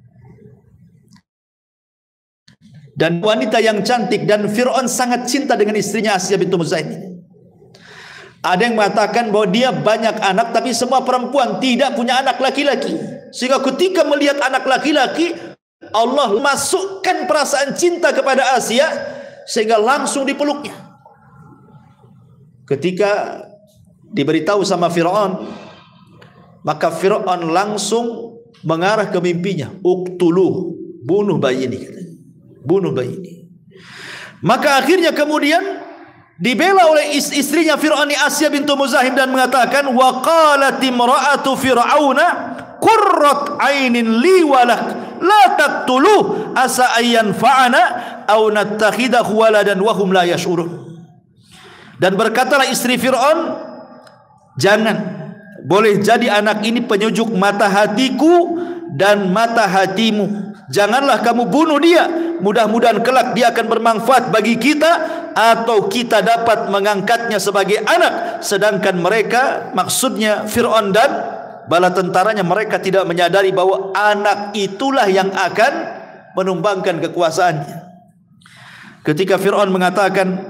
Dan wanita yang cantik, dan Fir'aun sangat cinta dengan istrinya Asyah bintu Muzahim. Ada yang mengatakan bahwa dia banyak anak, tapi semua perempuan, tidak punya anak laki-laki. Sehingga ketika melihat anak laki-laki, Allah masukkan perasaan cinta kepada Asyah, sehingga langsung dipeluknya. Ketika diberitahu sama Fir'aun, maka Fir'aun langsung mengarah ke mimpinya. Uqtuluh, bunuh bayi ini, bunuh bayi ini. Maka akhirnya kemudian dibela oleh istrinya Fir'aun, Asyah bintu Muzahim, dan mengatakan, wa qalat imra'atu fir'auna qurrat ainin li walak la taqtuluh asa ayyan fa'ana aw nattakhidahu waladan wa hum la yash'urun. Dan berkatalah istri Fir'aun, jangan, boleh jadi anak ini penyujuk mata hatiku dan mata hatimu. Janganlah kamu bunuh dia, mudah-mudahan kelak dia akan bermanfaat bagi kita, atau kita dapat mengangkatnya sebagai anak. Sedangkan mereka, maksudnya Fir'aun dan bala tentaranya, mereka tidak menyadari bahwa anak itulah yang akan menumbangkan kekuasaannya. Ketika Fir'aun mengatakan,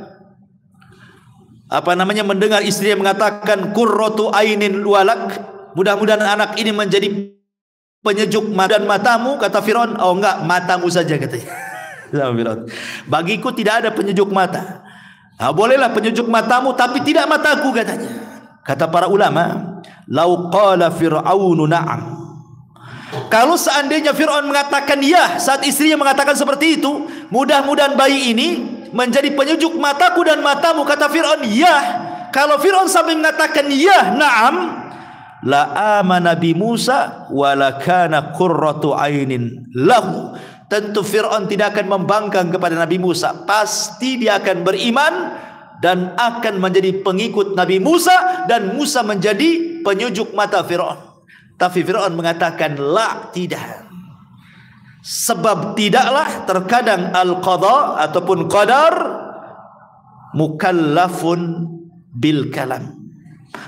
mendengar istrinya mengatakan qurratu ainin walak, mudah-mudahan anak ini menjadi penyejuk matamu, kata Fir'aun, oh enggak, matamu saja, katanya. Bagiku tidak ada penyejuk mata. Bolehlah penyejuk matamu, tapi tidak mataku, katanya. Kata para ulama, lau qala fir'aunu na'am, kalau seandainya Fir'aun mengatakan ya saat istrinya mengatakan seperti itu, mudah-mudahan bayi ini menjadi penyejuk mataku dan matamu, kata Fir'aun, ya. Kalau Fir'aun sampai mengatakan ya, na'am, la amana bi Musa wa la kana qurratu ainin lahu. Tentu Fir'aun tidak akan membangkang kepada Nabi Musa, pasti dia akan beriman dan akan menjadi pengikut Nabi Musa, dan Musa menjadi penyujuk mata Fir'aun. Tapi Fir'aun mengatakan la, tidak. Sebab tidaklah, terkadang al-qadha ataupun qadar mukallafun bil kalam.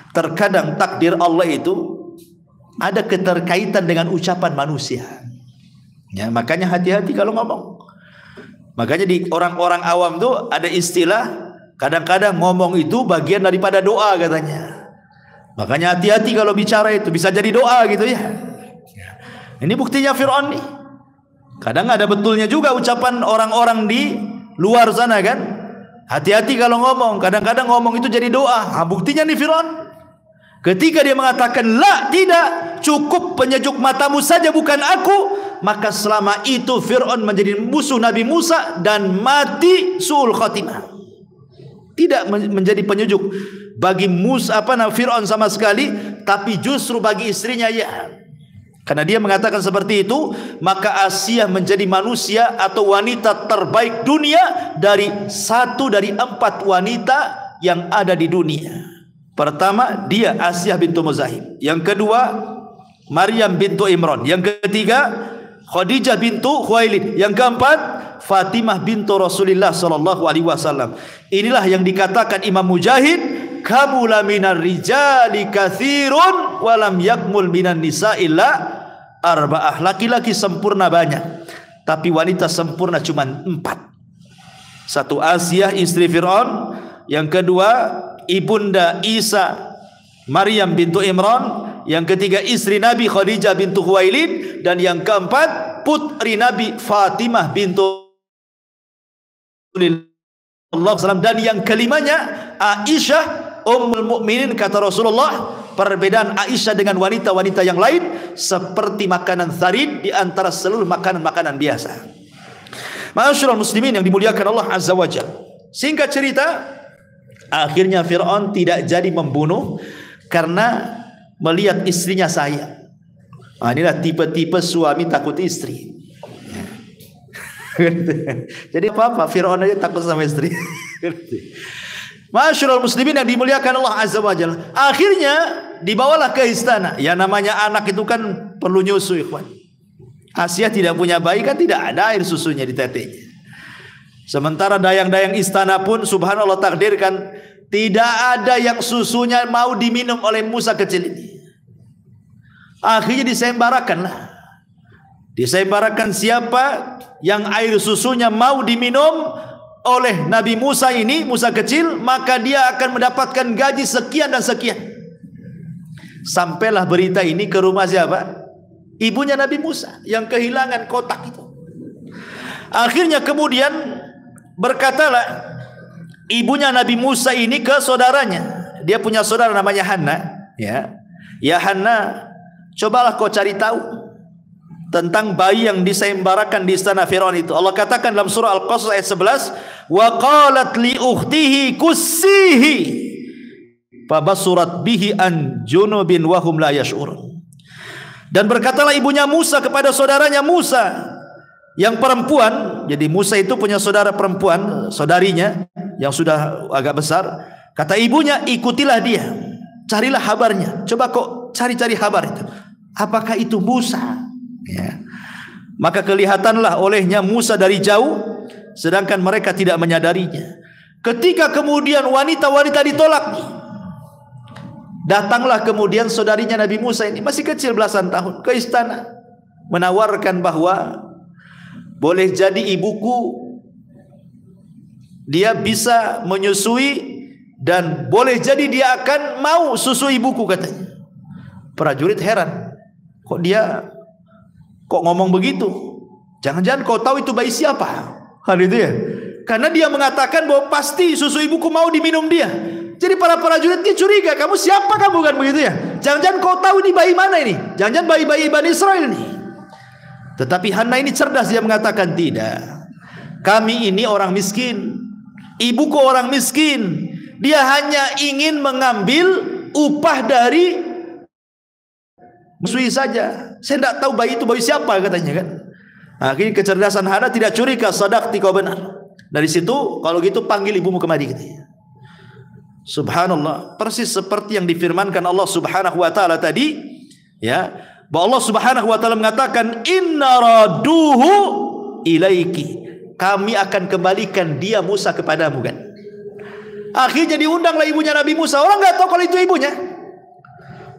terkadang takdir Allah itu ada keterkaitan dengan ucapan manusia. Ya, makanya hati-hati kalau ngomong. Makanya di orang-orang awam tuh ada istilah, kadang-kadang ngomong itu bagian daripada doa katanya. Makanya hati-hati kalau bicara itu, bisa jadi doa gitu ya. Ini buktinya Fir'aun nih. Kadang ada betulnya juga ucapan orang-orang di luar sana kan. Hati-hati kalau ngomong, kadang-kadang ngomong itu jadi doa. Buktinya nih Fir'aun. Ketika dia mengatakan, la, tidak, cukup penyejuk matamu saja bukan aku, maka selama itu Fir'aun menjadi musuh Nabi Musa dan mati su'ul khatimah. Tidak menjadi penyejuk bagi Fir'aun sama sekali, tapi justru bagi istrinya ya. Karena dia mengatakan seperti itu, maka Asiyah menjadi manusia atau wanita terbaik dunia dari 1 dari 4 wanita yang ada di dunia. Pertama, dia Asiyah bintu Muzahim. Yang kedua, Maryam bintu Imran. Yang ketiga, Khadijah bintu Khuwailid. Yang keempat, Fatimah bintu Rasulullah sallallahu alaihi wasallam. Inilah yang dikatakan Imam Mujahid, kamula minar rijali katsirun walam yakmul minan nisa illa arba'ah. Laki-laki sempurna banyak, tapi wanita sempurna cuma 4. Satu, Asiyah istri Fir'aun. Yang kedua, ibunda Isa Maryam bintu Imran. Yang ketiga, istri Nabi Khadijah bintu Khuwailid. Dan yang keempat, putri Nabi Fatimah bintu Allah SAW. Dan yang kelimanya, Aisyah Ummul Mukminin. Kata Rasulullah, perbedaan Aisyah dengan wanita-wanita yang lain seperti makanan tharid di antara seluruh makanan-makanan biasa. Ma'asyiral muslimin yang dimuliakan Allah Azza wa Jalla. Singkat cerita, akhirnya Fir'aun tidak jadi membunuh karena melihat istrinya sayang. Inilah tipe-tipe suami takut istri. Jadi apa-apa Fir'aun aja takut sama istri. Ma'asyiral muslimin yang dimuliakan Allah Azza wa Jalla. Akhirnya dibawalah ke istana. Ya namanya anak itu kan perlu nyusu, ikhwan. Asiyah tidak punya bayi kan tidak ada air susunya di tetenya. Sementara dayang-dayang istana pun subhanallah takdirkan tidak ada yang susunya mau diminum oleh Musa kecil ini. Akhirnya disembarakanlah. Disembarakan siapa yang air susunya mau diminum oleh Nabi Musa ini, Musa kecil, maka dia akan mendapatkan gaji sekian dan sekian. Sampailah berita ini ke rumah siapa? Ibunya Nabi Musa yang kehilangan kotak itu. Akhirnya kemudian berkatalah ibunya Nabi Musa ini ke saudaranya. Dia punya saudara namanya Hanna, ya. Ya Hanna, cobalah kau cari tahu tentang bayi yang disembarakan di istana Firaun itu. Allah katakan dalam surah Al-Qasas ayat 11, wa qalat li ukhtihi kussihi fabasurat bihi an junubin wa hum la yash'urun. Dan berkatalah ibunya Musa kepada saudaranya Musa yang perempuan. Jadi Musa itu punya saudara perempuan, saudarinya yang sudah agak besar. Kata ibunya, ikutilah dia, carilah kabarnya. Coba kok cari-cari kabar itu. Apakah itu Musa? Ya. Maka kelihatanlah olehnya Musa dari jauh, sedangkan mereka tidak menyadarinya. Ketika kemudian wanita-wanita ditolak, datanglah kemudian saudarinya Nabi Musa ini, masih kecil belasan tahun, ke istana menawarkan bahwa boleh jadi ibuku dia bisa menyusui dan boleh jadi dia akan mau susu ibuku, katanya. Prajurit heran, kok ngomong begitu? Jangan-jangan kau tahu itu bayi siapa? Kan itu ya. Karena dia mengatakan bahwa pasti susu ibuku mau diminum dia. Jadi para prajurit ini curiga, kamu siapa kamu, kan begitu ya? Jangan-jangan kau tahu ini bayi mana ini? Jangan-jangan bayi-bayi Bani Israel ini. Tetapi Hanna ini cerdas, dia mengatakan tidak. Kami ini orang miskin. Ibuku orang miskin. Dia hanya ingin mengambil upah dari musui saja. Saya tidak tahu bayi itu bayi siapa, katanya kan. Akhirnya kecerdasan Hana tidak curiga, sadaqti, kau benar. Dari situ, kalau gitu panggil ibumu kemari, katanya. Subhanallah, persis seperti yang difirmankan Allah Subhanahu wa taala tadi, ya, bahwa Allah Subhanahu wa taala mengatakan inna raduhu ilaiki. Kami akan kembalikan dia Musa kepadamu, kan. Akhirnya diundanglah ibunya Nabi Musa. Orang enggak tahu kalau itu ibunya.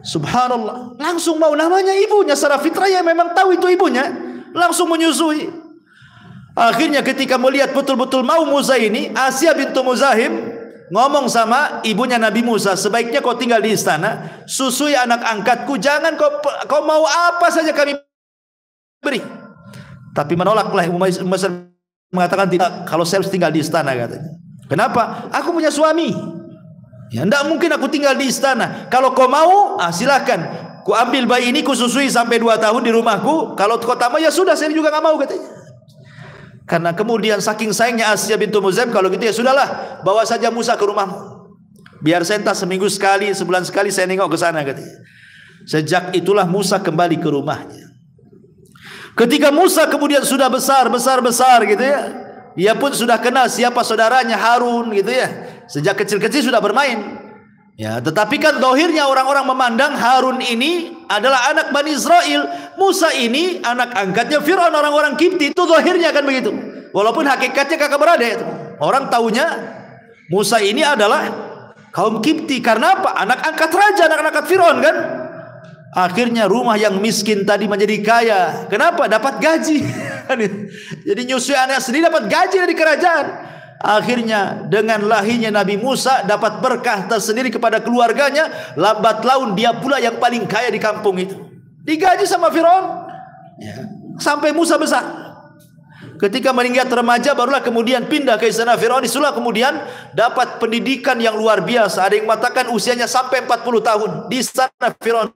Subhanallah, langsung mau, namanya ibunya secara fitrahnya memang tahu itu ibunya, langsung menyusui. Akhirnya ketika melihat betul-betul mau Musa ini, Asya bintu Muzahim ngomong sama ibunya Nabi Musa, sebaiknya kau tinggal di istana, susui anak angkatku, jangan kau mau apa saja kami beri. Tapi menolaklah Musa, mengatakan tidak, kalau saya harus tinggal di istana katanya. Kenapa? Aku punya suami. Ya, tidak mungkin aku tinggal di istana. Kalau kau mau, silakan. Ku ambil bayi ini, ku susui sampai 2 tahun di rumahku. Kalau kau tak mau, ya sudah, saya juga nggak mau katanya. Karena kemudian saking sayangnya Asya bintu Muzahim, kalau gitu ya sudahlah, bawa saja Musa ke rumahmu. Biar saya entah seminggu sekali, sebulan sekali saya nengok ke sana katanya. Sejak itulah Musa kembali ke rumahnya. Ketika Musa kemudian sudah besar gitu ya, dia pun sudah kenal siapa saudaranya Harun gitu ya. Sejak kecil-kecil sudah bermain. Ya, tetapi kan dohirnya orang-orang memandang Harun ini adalah anak Bani Israel, Musa ini anak angkatnya Fir'aun, orang-orang Kipti. Itu dohirnya kan begitu. Walaupun hakikatnya kakak beradik. Orang taunya Musa ini adalah kaum Kipti. Karena apa? Anak angkat raja, anak angkat Fir'aun kan. Akhirnya rumah yang miskin tadi menjadi kaya. Kenapa? Dapat gaji. Jadi nyusui anak sendiri dapat gaji dari kerajaan. Akhirnya dengan lahirnya Nabi Musa dapat berkah tersendiri kepada keluarganya. Lambat laun dia pula yang paling kaya di kampung itu. Digaji sama Firaun ya, sampai Musa besar. Ketika meningkat remaja barulah kemudian pindah ke istana Firaun. Itulah kemudian dapat pendidikan yang luar biasa. Ada yang mengatakan usianya sampai 40 tahun di istana Firaun.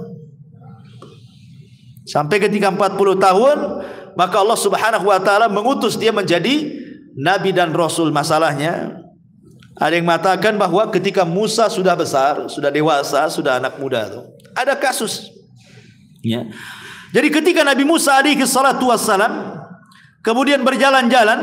Sampai ketika 40 tahun maka Allah Subhanahu wa taala mengutus dia menjadi Nabi dan Rasul. Masalahnya ada yang mengatakan bahwa ketika Musa sudah besar, sudah dewasa, sudah anak muda tuh, ada kasus ya. Jadi ketika Nabi Musa alaihi salatu wassalam kemudian berjalan-jalan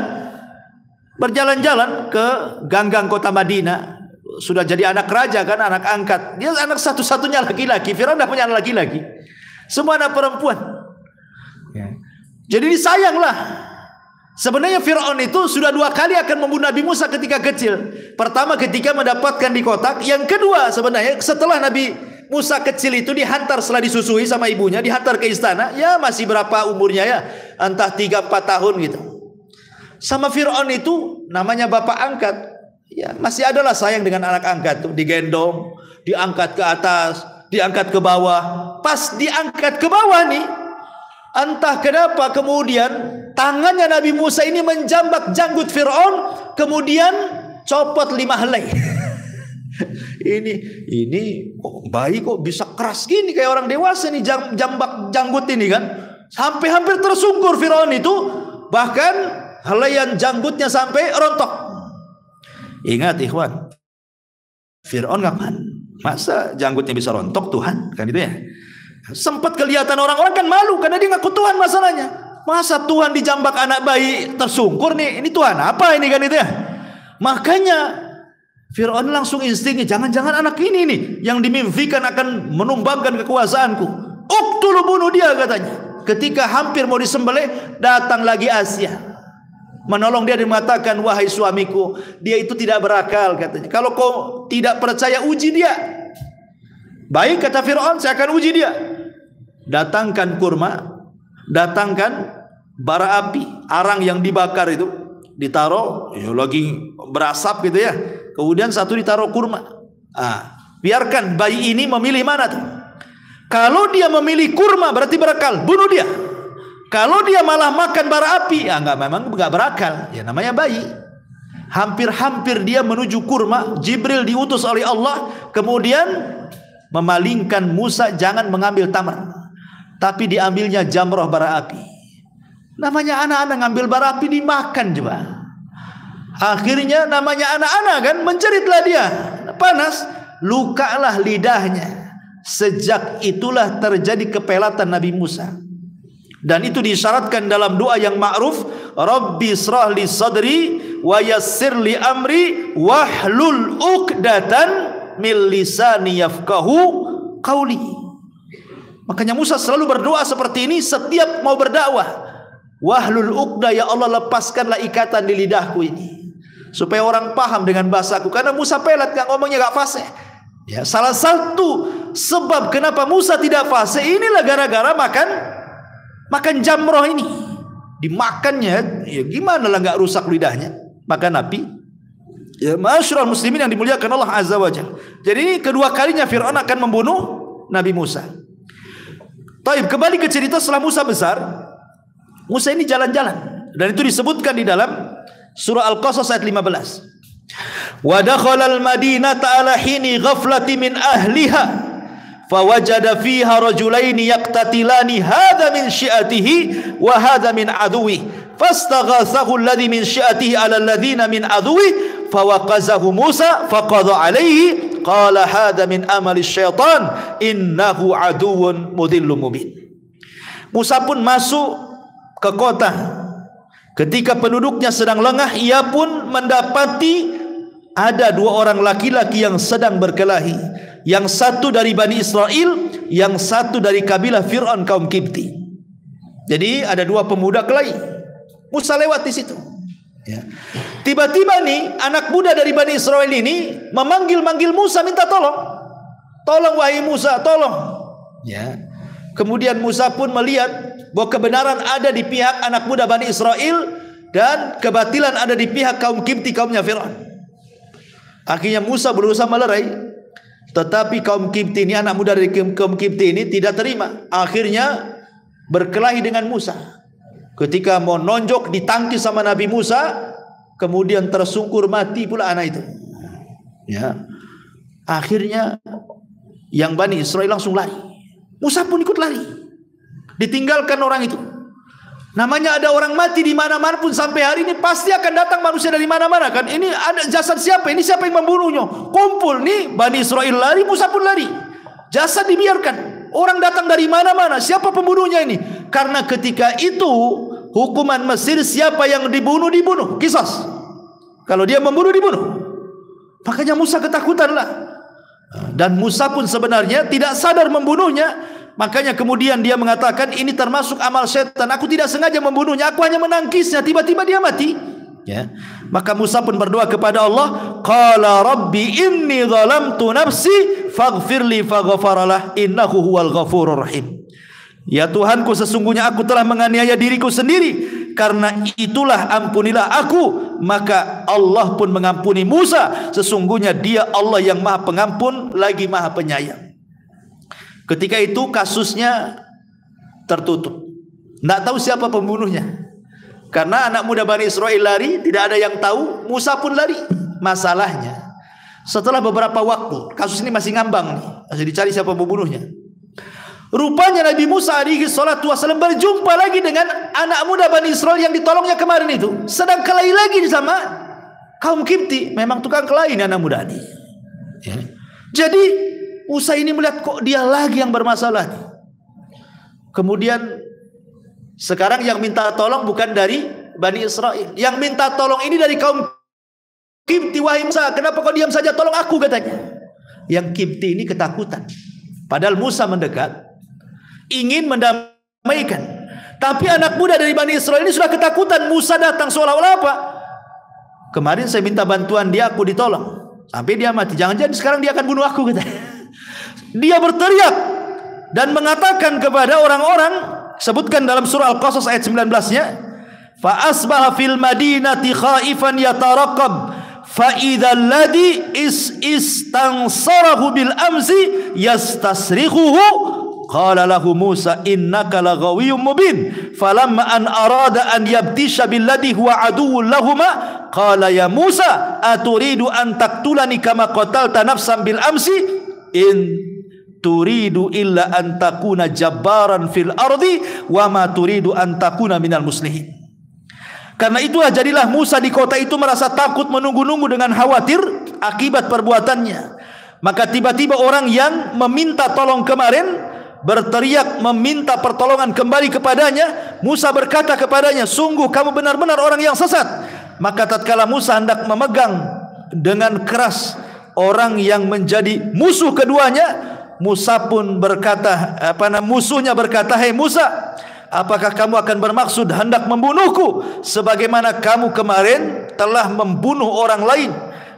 ke ganggang kota Madinah, sudah jadi anak raja kan, anak angkat. Dia anak satu-satunya laki-laki. Firaun tidak punya anak laki-laki, semua anak perempuan ya. Jadi disayanglah. Sebenarnya Fir'aun itu sudah 2 kali akan membunuh Nabi Musa ketika kecil. Pertama ketika mendapatkan di kotak. Yang kedua sebenarnya setelah Nabi Musa kecil itu dihantar setelah disusui sama ibunya, dihantar ke istana. Ya masih berapa umurnya ya, entah 3-4 tahun gitu. Sama Fir'aun itu namanya bapak angkat. Ya masih adalah sayang dengan anak angkat tuh. Digendong, diangkat ke atas, diangkat ke bawah. Pas diangkat ke bawah nih, entah kenapa kemudian tangannya Nabi Musa ini menjambak janggut Fir'aun, kemudian copot 5 helai. ini kok bayi kok bisa keras gini kayak orang dewasa nih, jambak janggut ini kan. Sampai hampir tersungkur Fir'aun itu, bahkan helaian janggutnya sampai rontok. Ingat ikhwan, Fir'aun kapan? Masa janggutnya bisa rontok Tuhan? Kan itu ya. Sempat kelihatan orang-orang kan malu karena dia ngaku Tuhan masalahnya. Masa Tuhan dijambak anak bayi tersungkur nih, ini Tuhan apa ini kan itu ya. Makanya Fir'aun langsung instingnya, jangan-jangan anak ini nih yang dimimpikan akan menumbangkan kekuasaanku. Uktulu, bunuh dia katanya. Ketika hampir mau disembelih, datang lagi Asya menolong dia dan mengatakan, wahai suamiku, dia itu tidak berakal katanya. Kalau kau tidak percaya, uji dia. Baik kata Fir'aun, saya akan uji dia. Datangkan kurma, datangkan bara api, arang yang dibakar itu ditaruh, ya lagi berasap gitu ya. Kemudian satu ditaruh kurma. Biarkan bayi ini memilih mana tuh. Kalau dia memilih kurma berarti berakal, bunuh dia. Kalau dia malah makan bara api, ya memang nggak berakal. Ya namanya bayi. Hampir-hampir dia menuju kurma, Jibril diutus oleh Allah, kemudian memalingkan Musa jangan mengambil tamar, tapi diambilnya jamroh bara api. Namanya anak-anak ngambil bara api dimakan coba. Akhirnya namanya anak-anak kan, menjeritlah dia, panas, lukalah lidahnya. Sejak itulah terjadi kepelatan Nabi Musa. Dan itu disyaratkan dalam doa yang ma'ruf, Rabbi israh li sadri wa yassir li amri wahlul uqdatan min lisani yafqahu qauli. Makanya Musa selalu berdoa seperti ini setiap mau berdakwah. Wahlul uqdah, ya Allah lepaskanlah ikatan di lidahku ini, supaya orang paham dengan bahasaku. Karena Musa pelat, ngomongnya gak fasih. Ya, salah satu sebab kenapa Musa tidak fase inilah gara-gara makan jamroh ini. Dimakannya, ya gimana lah nggak rusak lidahnya, makan api. Ya, ma'asyiral muslimin yang dimuliakan Allah Azza wa Jalla. Jadi ini kedua kalinya Fir'aun akan membunuh Nabi Musa. Taib, kembali ke cerita setelah Musa besar. Musa ini jalan-jalan, dan itu disebutkan di dalam surah Al-Qasas ayat 15. Wa dakhala al-madinata ala hini ghaflati min ahliha fawajada fiha rajulaini yaqtatilani hadha min syi'atihi wa hadha min aduwi fastaghathahu alladhi min syi'atihi ala alladhina min aduwi fawaqazahu Musa faqadha alayhi qala hadha min amali syaitan innahu aduwwun mudhillun mubin. Musa pun masuk ke kota. Ketika penduduknya sedang lengah, ia pun mendapati ada dua orang laki-laki yang sedang berkelahi. Yang satu dari Bani Israel, yang satu dari kabilah Fir'aun kaum Kipti. Jadi ada dua pemuda kelahi. Musa lewat di situ. Ya. Tiba-tiba nih anak muda dari Bani Israel ini memanggil-manggil Musa minta tolong. Tolong wahai Musa, tolong. Ya. Kemudian Musa pun melihat bahwa kebenaran ada di pihak anak muda Bani Israel dan kebatilan ada di pihak kaum Kipti, kaumnya Fir'aun. Akhirnya Musa berusaha melerai, tetapi kaum Kipti ini, anak muda dari kaum Kipti ini tidak terima. Akhirnya berkelahi dengan Musa. Ketika mau nonjok ditangkis sama Nabi Musa, kemudian tersungkur mati pula anak itu. Ya. Akhirnya yang Bani Israel langsung lari. Musa pun ikut lari. Ditinggalkan orang itu. Namanya ada orang mati di mana-mana pun sampai hari ini pasti akan datang manusia dari mana-mana kan. Ini ada jasad siapa? Ini siapa yang membunuhnya? Kumpul nih Bani Israel lari, Musa pun lari. Jasad dibiarkan. Orang datang dari mana-mana. Siapa pembunuhnya ini? Karena ketika itu hukuman Mesir siapa yang dibunuh dibunuh. Qisas. Kalau dia membunuh dibunuh. Makanya Musa ketakutanlah. Dan Musa pun sebenarnya tidak sadar membunuhnya. Makanya kemudian dia mengatakan ini termasuk amal setan. Aku tidak sengaja membunuhnya, aku hanya menangkisnya. Tiba-tiba dia mati. Ya. Maka Musa pun berdoa kepada Allah. Qala Rabbi inni zalamtu nafsi faghfirli faghfaralah innahu huwal ghafurur rahim. Ya Tuhanku, sesungguhnya aku telah menganiaya diriku sendiri. Karena itulah ampunilah aku. Maka Allah pun mengampuni Musa. Sesungguhnya dia Allah yang maha pengampun lagi maha penyayang. Ketika itu kasusnya tertutup. Tidak tahu siapa pembunuhnya. Karena anak muda Bani Israel lari, tidak ada yang tahu. Musa pun lari. Masalahnya, setelah beberapa waktu, kasus ini masih ngambang nih, masih dicari siapa pembunuhnya. Rupanya Nabi Musa alaihi salatu wasallam berjumpa lagi dengan anak muda Bani Israel yang ditolongnya kemarin itu. Sedang kelahi lagi sama kaum Kipti. Memang tukang kelahi ini anak muda ini. Ya. Jadi Musa ini melihat kok dia lagi yang bermasalah. Kemudian sekarang yang minta tolong bukan dari Bani Israel. Yang minta tolong ini dari kaum Kipti. Wahai Musa, kenapa kau diam saja? Tolong aku, katanya. Yang Kipti ini ketakutan. Padahal Musa mendekat, ingin mendamaikan. Tapi anak muda dari Bani Israel ini sudah ketakutan. Musa datang seolah-olah apa? Kemarin saya minta bantuan dia, aku ditolong. Sampai dia mati. Jangan-jangan sekarang dia akan bunuh aku, katanya. Dia berteriak dan mengatakan kepada orang-orang, sebutkan dalam surah Al-Qasas ayat 19-nya, fa asbaha fil madinati khaifan yataraqab fa idzal ladzi istansarahu bil amsi yastasrikhuhu qala lahu Musa innaka laghawiyyun mubin falamma an arada an yabtisha bil ladzi huwa aduwwun lahumā qala ya Musa aturidu an taqtulani kama qatalta nafsan bil amsi in turidu illa an takuna jabbaran fil ardi wa ma turidu an takuna minal muslihin. Karena itulah jadilah Musa di kota itu merasa takut, menunggu-nunggu dengan khawatir akibat perbuatannya. Maka tiba-tiba orang yang meminta tolong kemarin berteriak meminta pertolongan kembali kepadanya. Musa berkata kepadanya, sungguh kamu benar-benar orang yang sesat. Maka tatkala Musa hendak memegang dengan keras orang yang menjadi musuh keduanya, Musa pun berkata, musuhnya berkata, "Hai Musa, apakah kamu akan bermaksud hendak membunuhku sebagaimana kamu kemarin telah membunuh orang lain?"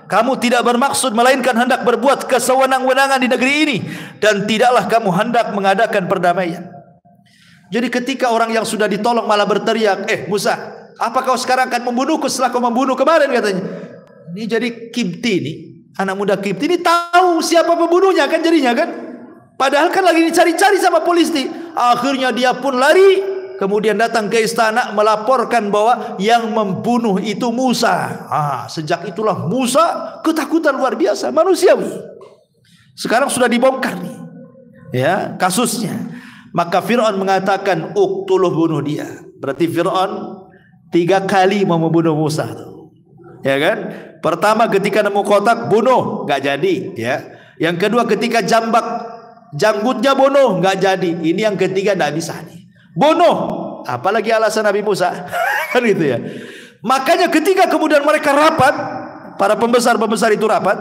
kamu tidak bermaksud melainkan hendak berbuat kesewenang-wenangan di negeri ini, dan tidaklah kamu hendak mengadakan perdamaian. Jadi ketika orang yang sudah ditolong malah berteriak, Musa, apa kau sekarang akan membunuhku setelah kau membunuh kemarin, katanya. Ini jadi Kipti ini, anak muda Kipti ini tahu siapa pembunuhnya kan jadinya kan. Padahal kan lagi dicari-cari sama polisi. Akhirnya dia pun lari, kemudian datang ke istana melaporkan bahwa yang membunuh itu Musa. Sejak itulah Musa ketakutan luar biasa, manusiawi. Sekarang sudah dibongkar nih, ya, kasusnya. Maka Fir'aun mengatakan, uktuluh, bunuh dia. Berarti Fir'aun 3 kali mau membunuh Musa, ya kan? Pertama ketika nemu kotak, bunuh, nggak jadi, ya. Yang kedua ketika janggutnya bunuh, nggak jadi. Ini yang ketiga nggak bisa nih, bunuh. Apalagi alasan Nabi Musa, kan gitu ya. Makanya ketika kemudian mereka rapat, para pembesar-pembesar itu rapat,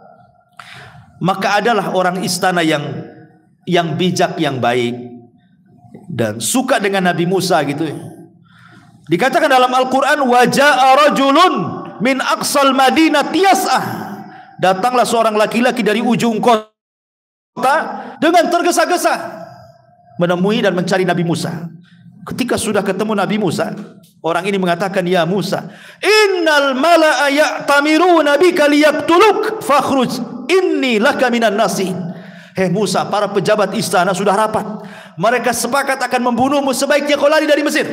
maka adalah orang istana yang bijak, yang baik, dan suka dengan Nabi Musa gitu ya. Dikatakan dalam Al-Quran, waja'a rajulun min aqsal madinati yas'ah. Datanglah seorang laki-laki dari ujung kota dengan tergesa-gesa menemui dan mencari Nabi Musa. Ketika sudah ketemu Nabi Musa, orang ini mengatakan, ya Musa, innal mala'a ya'tamiruna bika liyaqtuluk fakhruj inni laka minan nasihin. Musa, para pejabat istana sudah rapat, mereka sepakat akan membunuhmu, sebaiknya kau lari dari Mesir.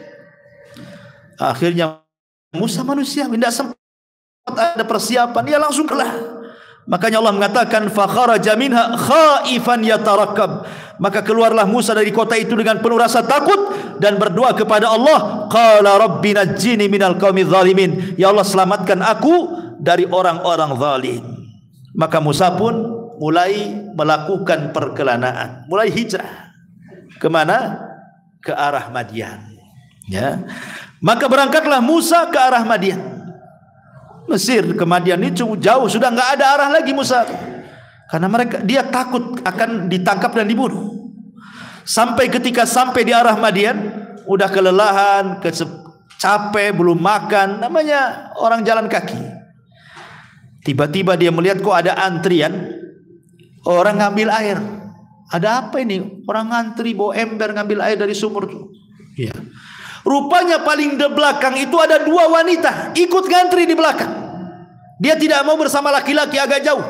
Akhirnya Musa manusia tidak sempat ada persiapan, dia langsung keluar. Makanya Allah mengatakan, fakharaja minha khaifan yatarakkab. Maka keluarlah Musa dari kota itu dengan penuh rasa takut dan berdoa kepada Allah, qala rabbi najjini minal qaumidz zalimin. Ya Allah, selamatkan aku dari orang-orang zalim. Maka Musa pun mulai melakukan perkelanaan, mulai hijrah. Kemana? Ke arah Madian, ya. Maka berangkatlah Musa ke arah Madian. Mesir ke Madian ini jauh, sudah nggak ada arah lagi Musa, karena dia takut akan ditangkap dan dibunuh. Sampai ketika sampai di arah Madian, udah kelelahan, capek, belum makan, namanya orang jalan kaki. Tiba-tiba dia melihat kok ada antrian orang ngambil air. Ada apa ini? Orang ngantri bawa ember ngambil air dari sumur tuh. Ya. Rupanya paling di belakang itu ada 2 wanita ikut ngantri di belakang. Dia tidak mau bersama laki-laki, agak jauh.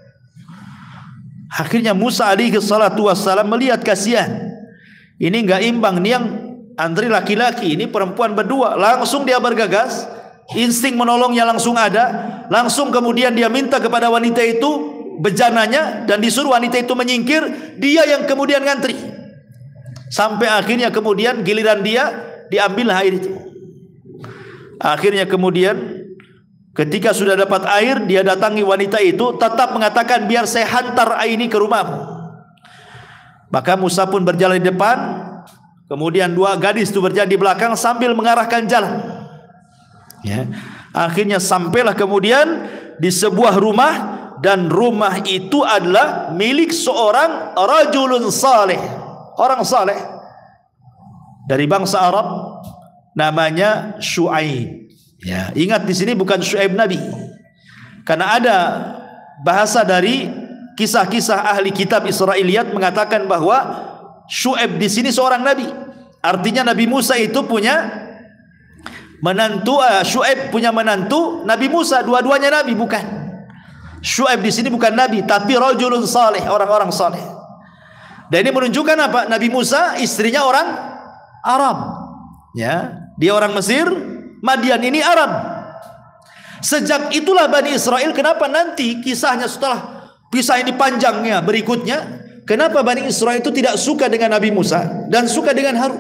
Akhirnya Musa alaihi salatu wassalam melihat kasihan, ini enggak imbang nih, yang antri laki-laki, ini perempuan berdua. Langsung dia bergegas, insting menolongnya langsung ada. Langsung kemudian dia minta kepada wanita itu bejananya, dan disuruh wanita itu menyingkir. Dia yang kemudian ngantri. Sampai akhirnya kemudian giliran dia, diambil air itu. Akhirnya kemudian ketika sudah dapat air, dia datangi wanita itu, tetap mengatakan, biar saya hantar air ini ke rumahmu. Maka Musa pun berjalan di depan, kemudian 2 gadis itu berjalan di belakang sambil mengarahkan jalan, ya. Akhirnya sampailah kemudian di sebuah rumah, dan rumah itu adalah milik seorang rajulun saleh, orang saleh dari bangsa Arab, namanya Syuaib. Ya, ingat di sini bukan Syuaib Nabi, karena ada bahasa dari kisah-kisah ahli kitab Israiliyat mengatakan bahwa Syuaib di sini seorang nabi. Artinya Nabi Musa itu punya menantu, Syuaib punya menantu Nabi Musa, dua-duanya nabi. Bukan, Syuaib di sini bukan nabi, tapi rajulun saleh, orang-orang saleh. Dan ini menunjukkan apa? Nabi Musa istrinya orang Arab, ya, dia orang Mesir, Madian ini Arab. Sejak itulah Bani Israel, kenapa nanti kisahnya setelah kisah ini panjangnya berikutnya, kenapa Bani Israel itu tidak suka dengan Nabi Musa dan suka dengan Harun?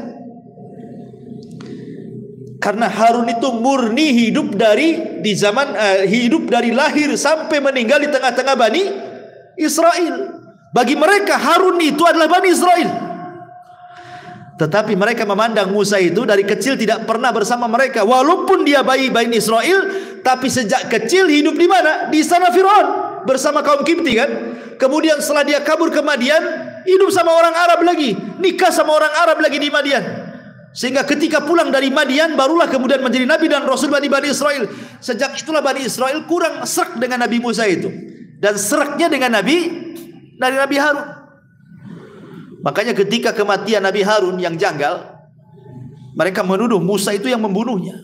Karena Harun itu murni hidup dari hidup dari lahir sampai meninggal di tengah-tengah Bani Israel. Bagi mereka Harun itu adalah Bani Israel. Tetapi mereka memandang Musa itu dari kecil tidak pernah bersama mereka. Walaupun dia bayi Bani Israel, tapi sejak kecil hidup di mana? Di sana Fir'aun bersama kaum Kipti kan. Kemudian setelah dia kabur ke Madian, hidup sama orang Arab lagi, nikah sama orang Arab lagi di Madian. Sehingga ketika pulang dari Madian barulah kemudian menjadi nabi dan rasul Bani Israel. Sejak itulah Bani Israel kurang serak dengan Nabi Musa itu, dan seraknya dengan Nabi Harun. Makanya ketika kematian Nabi Harun yang janggal, mereka menuduh Musa itu yang membunuhnya.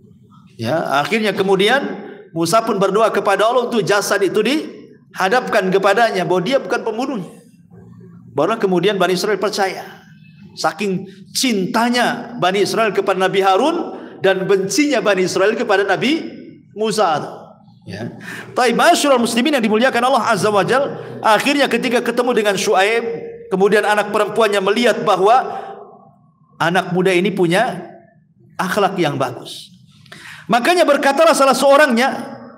Ya, akhirnya kemudian Musa pun berdoa kepada Allah untuk jasad itu dihadapkan kepadanya bahwa dia bukan pembunuhnya. Barulah kemudian Bani Israel percaya. Saking cintanya Bani Israel kepada Nabi Harun dan bencinya Bani Israel kepada Nabi Musa. Ya. Tapi masyaallah muslimin yang dimuliakan Allah Azza wa Jalla, akhirnya ketika ketemu dengan Syuaib, kemudian anak perempuannya melihat bahwa anak muda ini punya akhlak yang bagus. Makanya berkatalah salah seorangnya,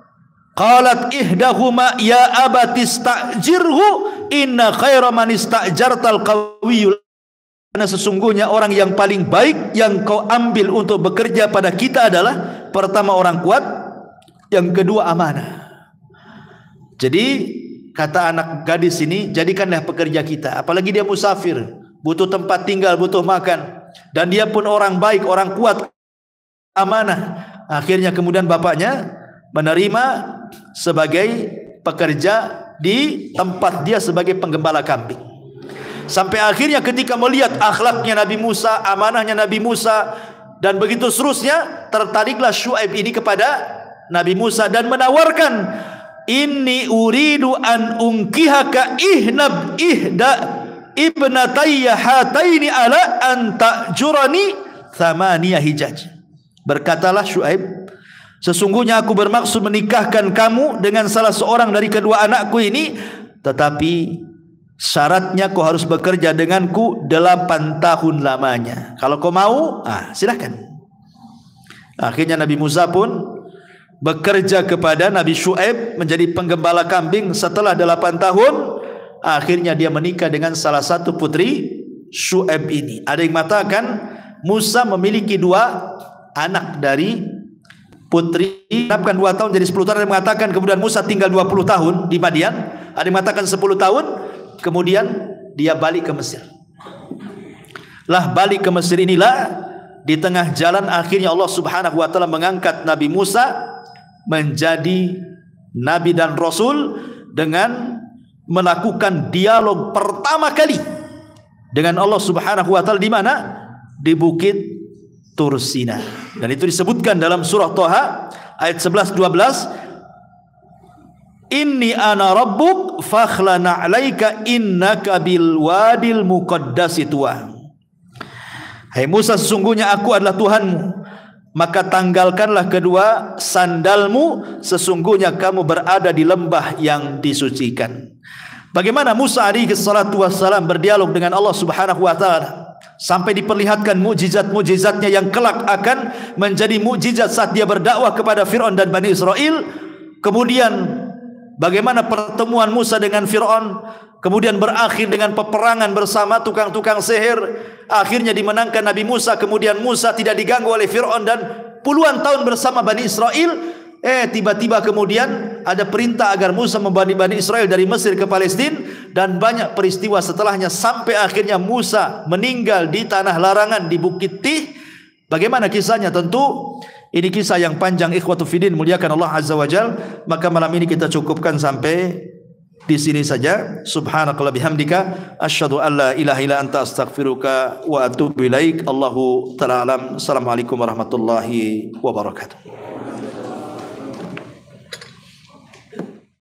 qalat ihdahuma ya abati istajirhu inna khaira man istajartal qawiyul. Karena sesungguhnya orang yang paling baik yang kau ambil untuk bekerja pada kita adalah pertama orang kuat, yang kedua amanah. Jadi kata anak gadis ini, jadikanlah pekerja kita, apalagi dia musafir, butuh tempat tinggal, butuh makan, dan dia pun orang baik, orang kuat, amanah. Akhirnya kemudian bapaknya menerima sebagai pekerja di tempat dia sebagai penggembala kambing. Sampai akhirnya ketika melihat akhlaknya Nabi Musa, amanahnya Nabi Musa, dan begitu seterusnya, tertariklah Syuaib ini kepada Nabi Musa dan menawarkan, inni uridu an unkihaka ihda ibnatayya hataini ala an ta'jurani thamaniya hijaj. Berkatalah Syuaib, sesungguhnya aku bermaksud menikahkan kamu dengan salah seorang dari kedua anakku ini, tetapi syaratnya kau harus bekerja denganku 8 tahun lamanya. Kalau kau mau, silakan. Akhirnya Nabi Musa pun bekerja kepada Nabi Syuaib menjadi penggembala kambing. Setelah 8 tahun, akhirnya dia menikah dengan salah satu putri Syuaib ini. Ada yang mengatakan Musa memiliki 2 anak dari putri. Menetapkan 2 tahun jadi 10 tahun. Ada yang mengatakan kemudian Musa tinggal 20 tahun di Madian. Ada yang mengatakan 10 tahun. Kemudian dia balik ke Mesir. Lah balik ke Mesir inilah, di tengah jalan akhirnya Allah Subhanahu wa taala mengangkat Nabi Musa menjadi nabi dan rasul dengan melakukan dialog pertama kali dengan Allah Subhanahu wa taala di mana? Di Bukit Tur Sina. Dan itu disebutkan dalam surah Thaha ayat 11 12. Inni ana rabbuk fakhlana 'alaika innaka bil wadil muqaddasi tuwa. Hai Musa, sesungguhnya aku adalah Tuhanmu, maka tanggalkanlah kedua sandalmu, sesungguhnya kamu berada di lembah yang disucikan. Bagaimana Musa alaihi salatu wassalam berdialog dengan Allah Subhanahu wa taala sampai diperlihatkan mukjizat-mukjizatnya yang kelak akan menjadi mukjizat saat dia berdakwah kepada Firaun dan Bani Israel. Kemudian bagaimana pertemuan Musa dengan Fir'aun, kemudian berakhir dengan peperangan bersama tukang-tukang sihir. Akhirnya dimenangkan Nabi Musa. Kemudian Musa tidak diganggu oleh Fir'aun dan puluhan tahun bersama Bani Israel. Tiba-tiba kemudian ada perintah agar Musa membawa Bani Israel dari Mesir ke Palestina, dan banyak peristiwa setelahnya sampai akhirnya Musa meninggal di tanah larangan di Bukit Tih. Bagaimana kisahnya? Tentu ini kisah yang panjang, ikhwatu fiddin, muliakan Allah Azza wa Jal. Maka malam ini kita cukupkan sampai di sini saja. Subhanakallah bihamdika asyhadu an la ilaha illa anta astaghfiruka wa atubu ilaik. Allahu ta'ala alam. Assalamualaikum warahmatullahi wabarakatuh.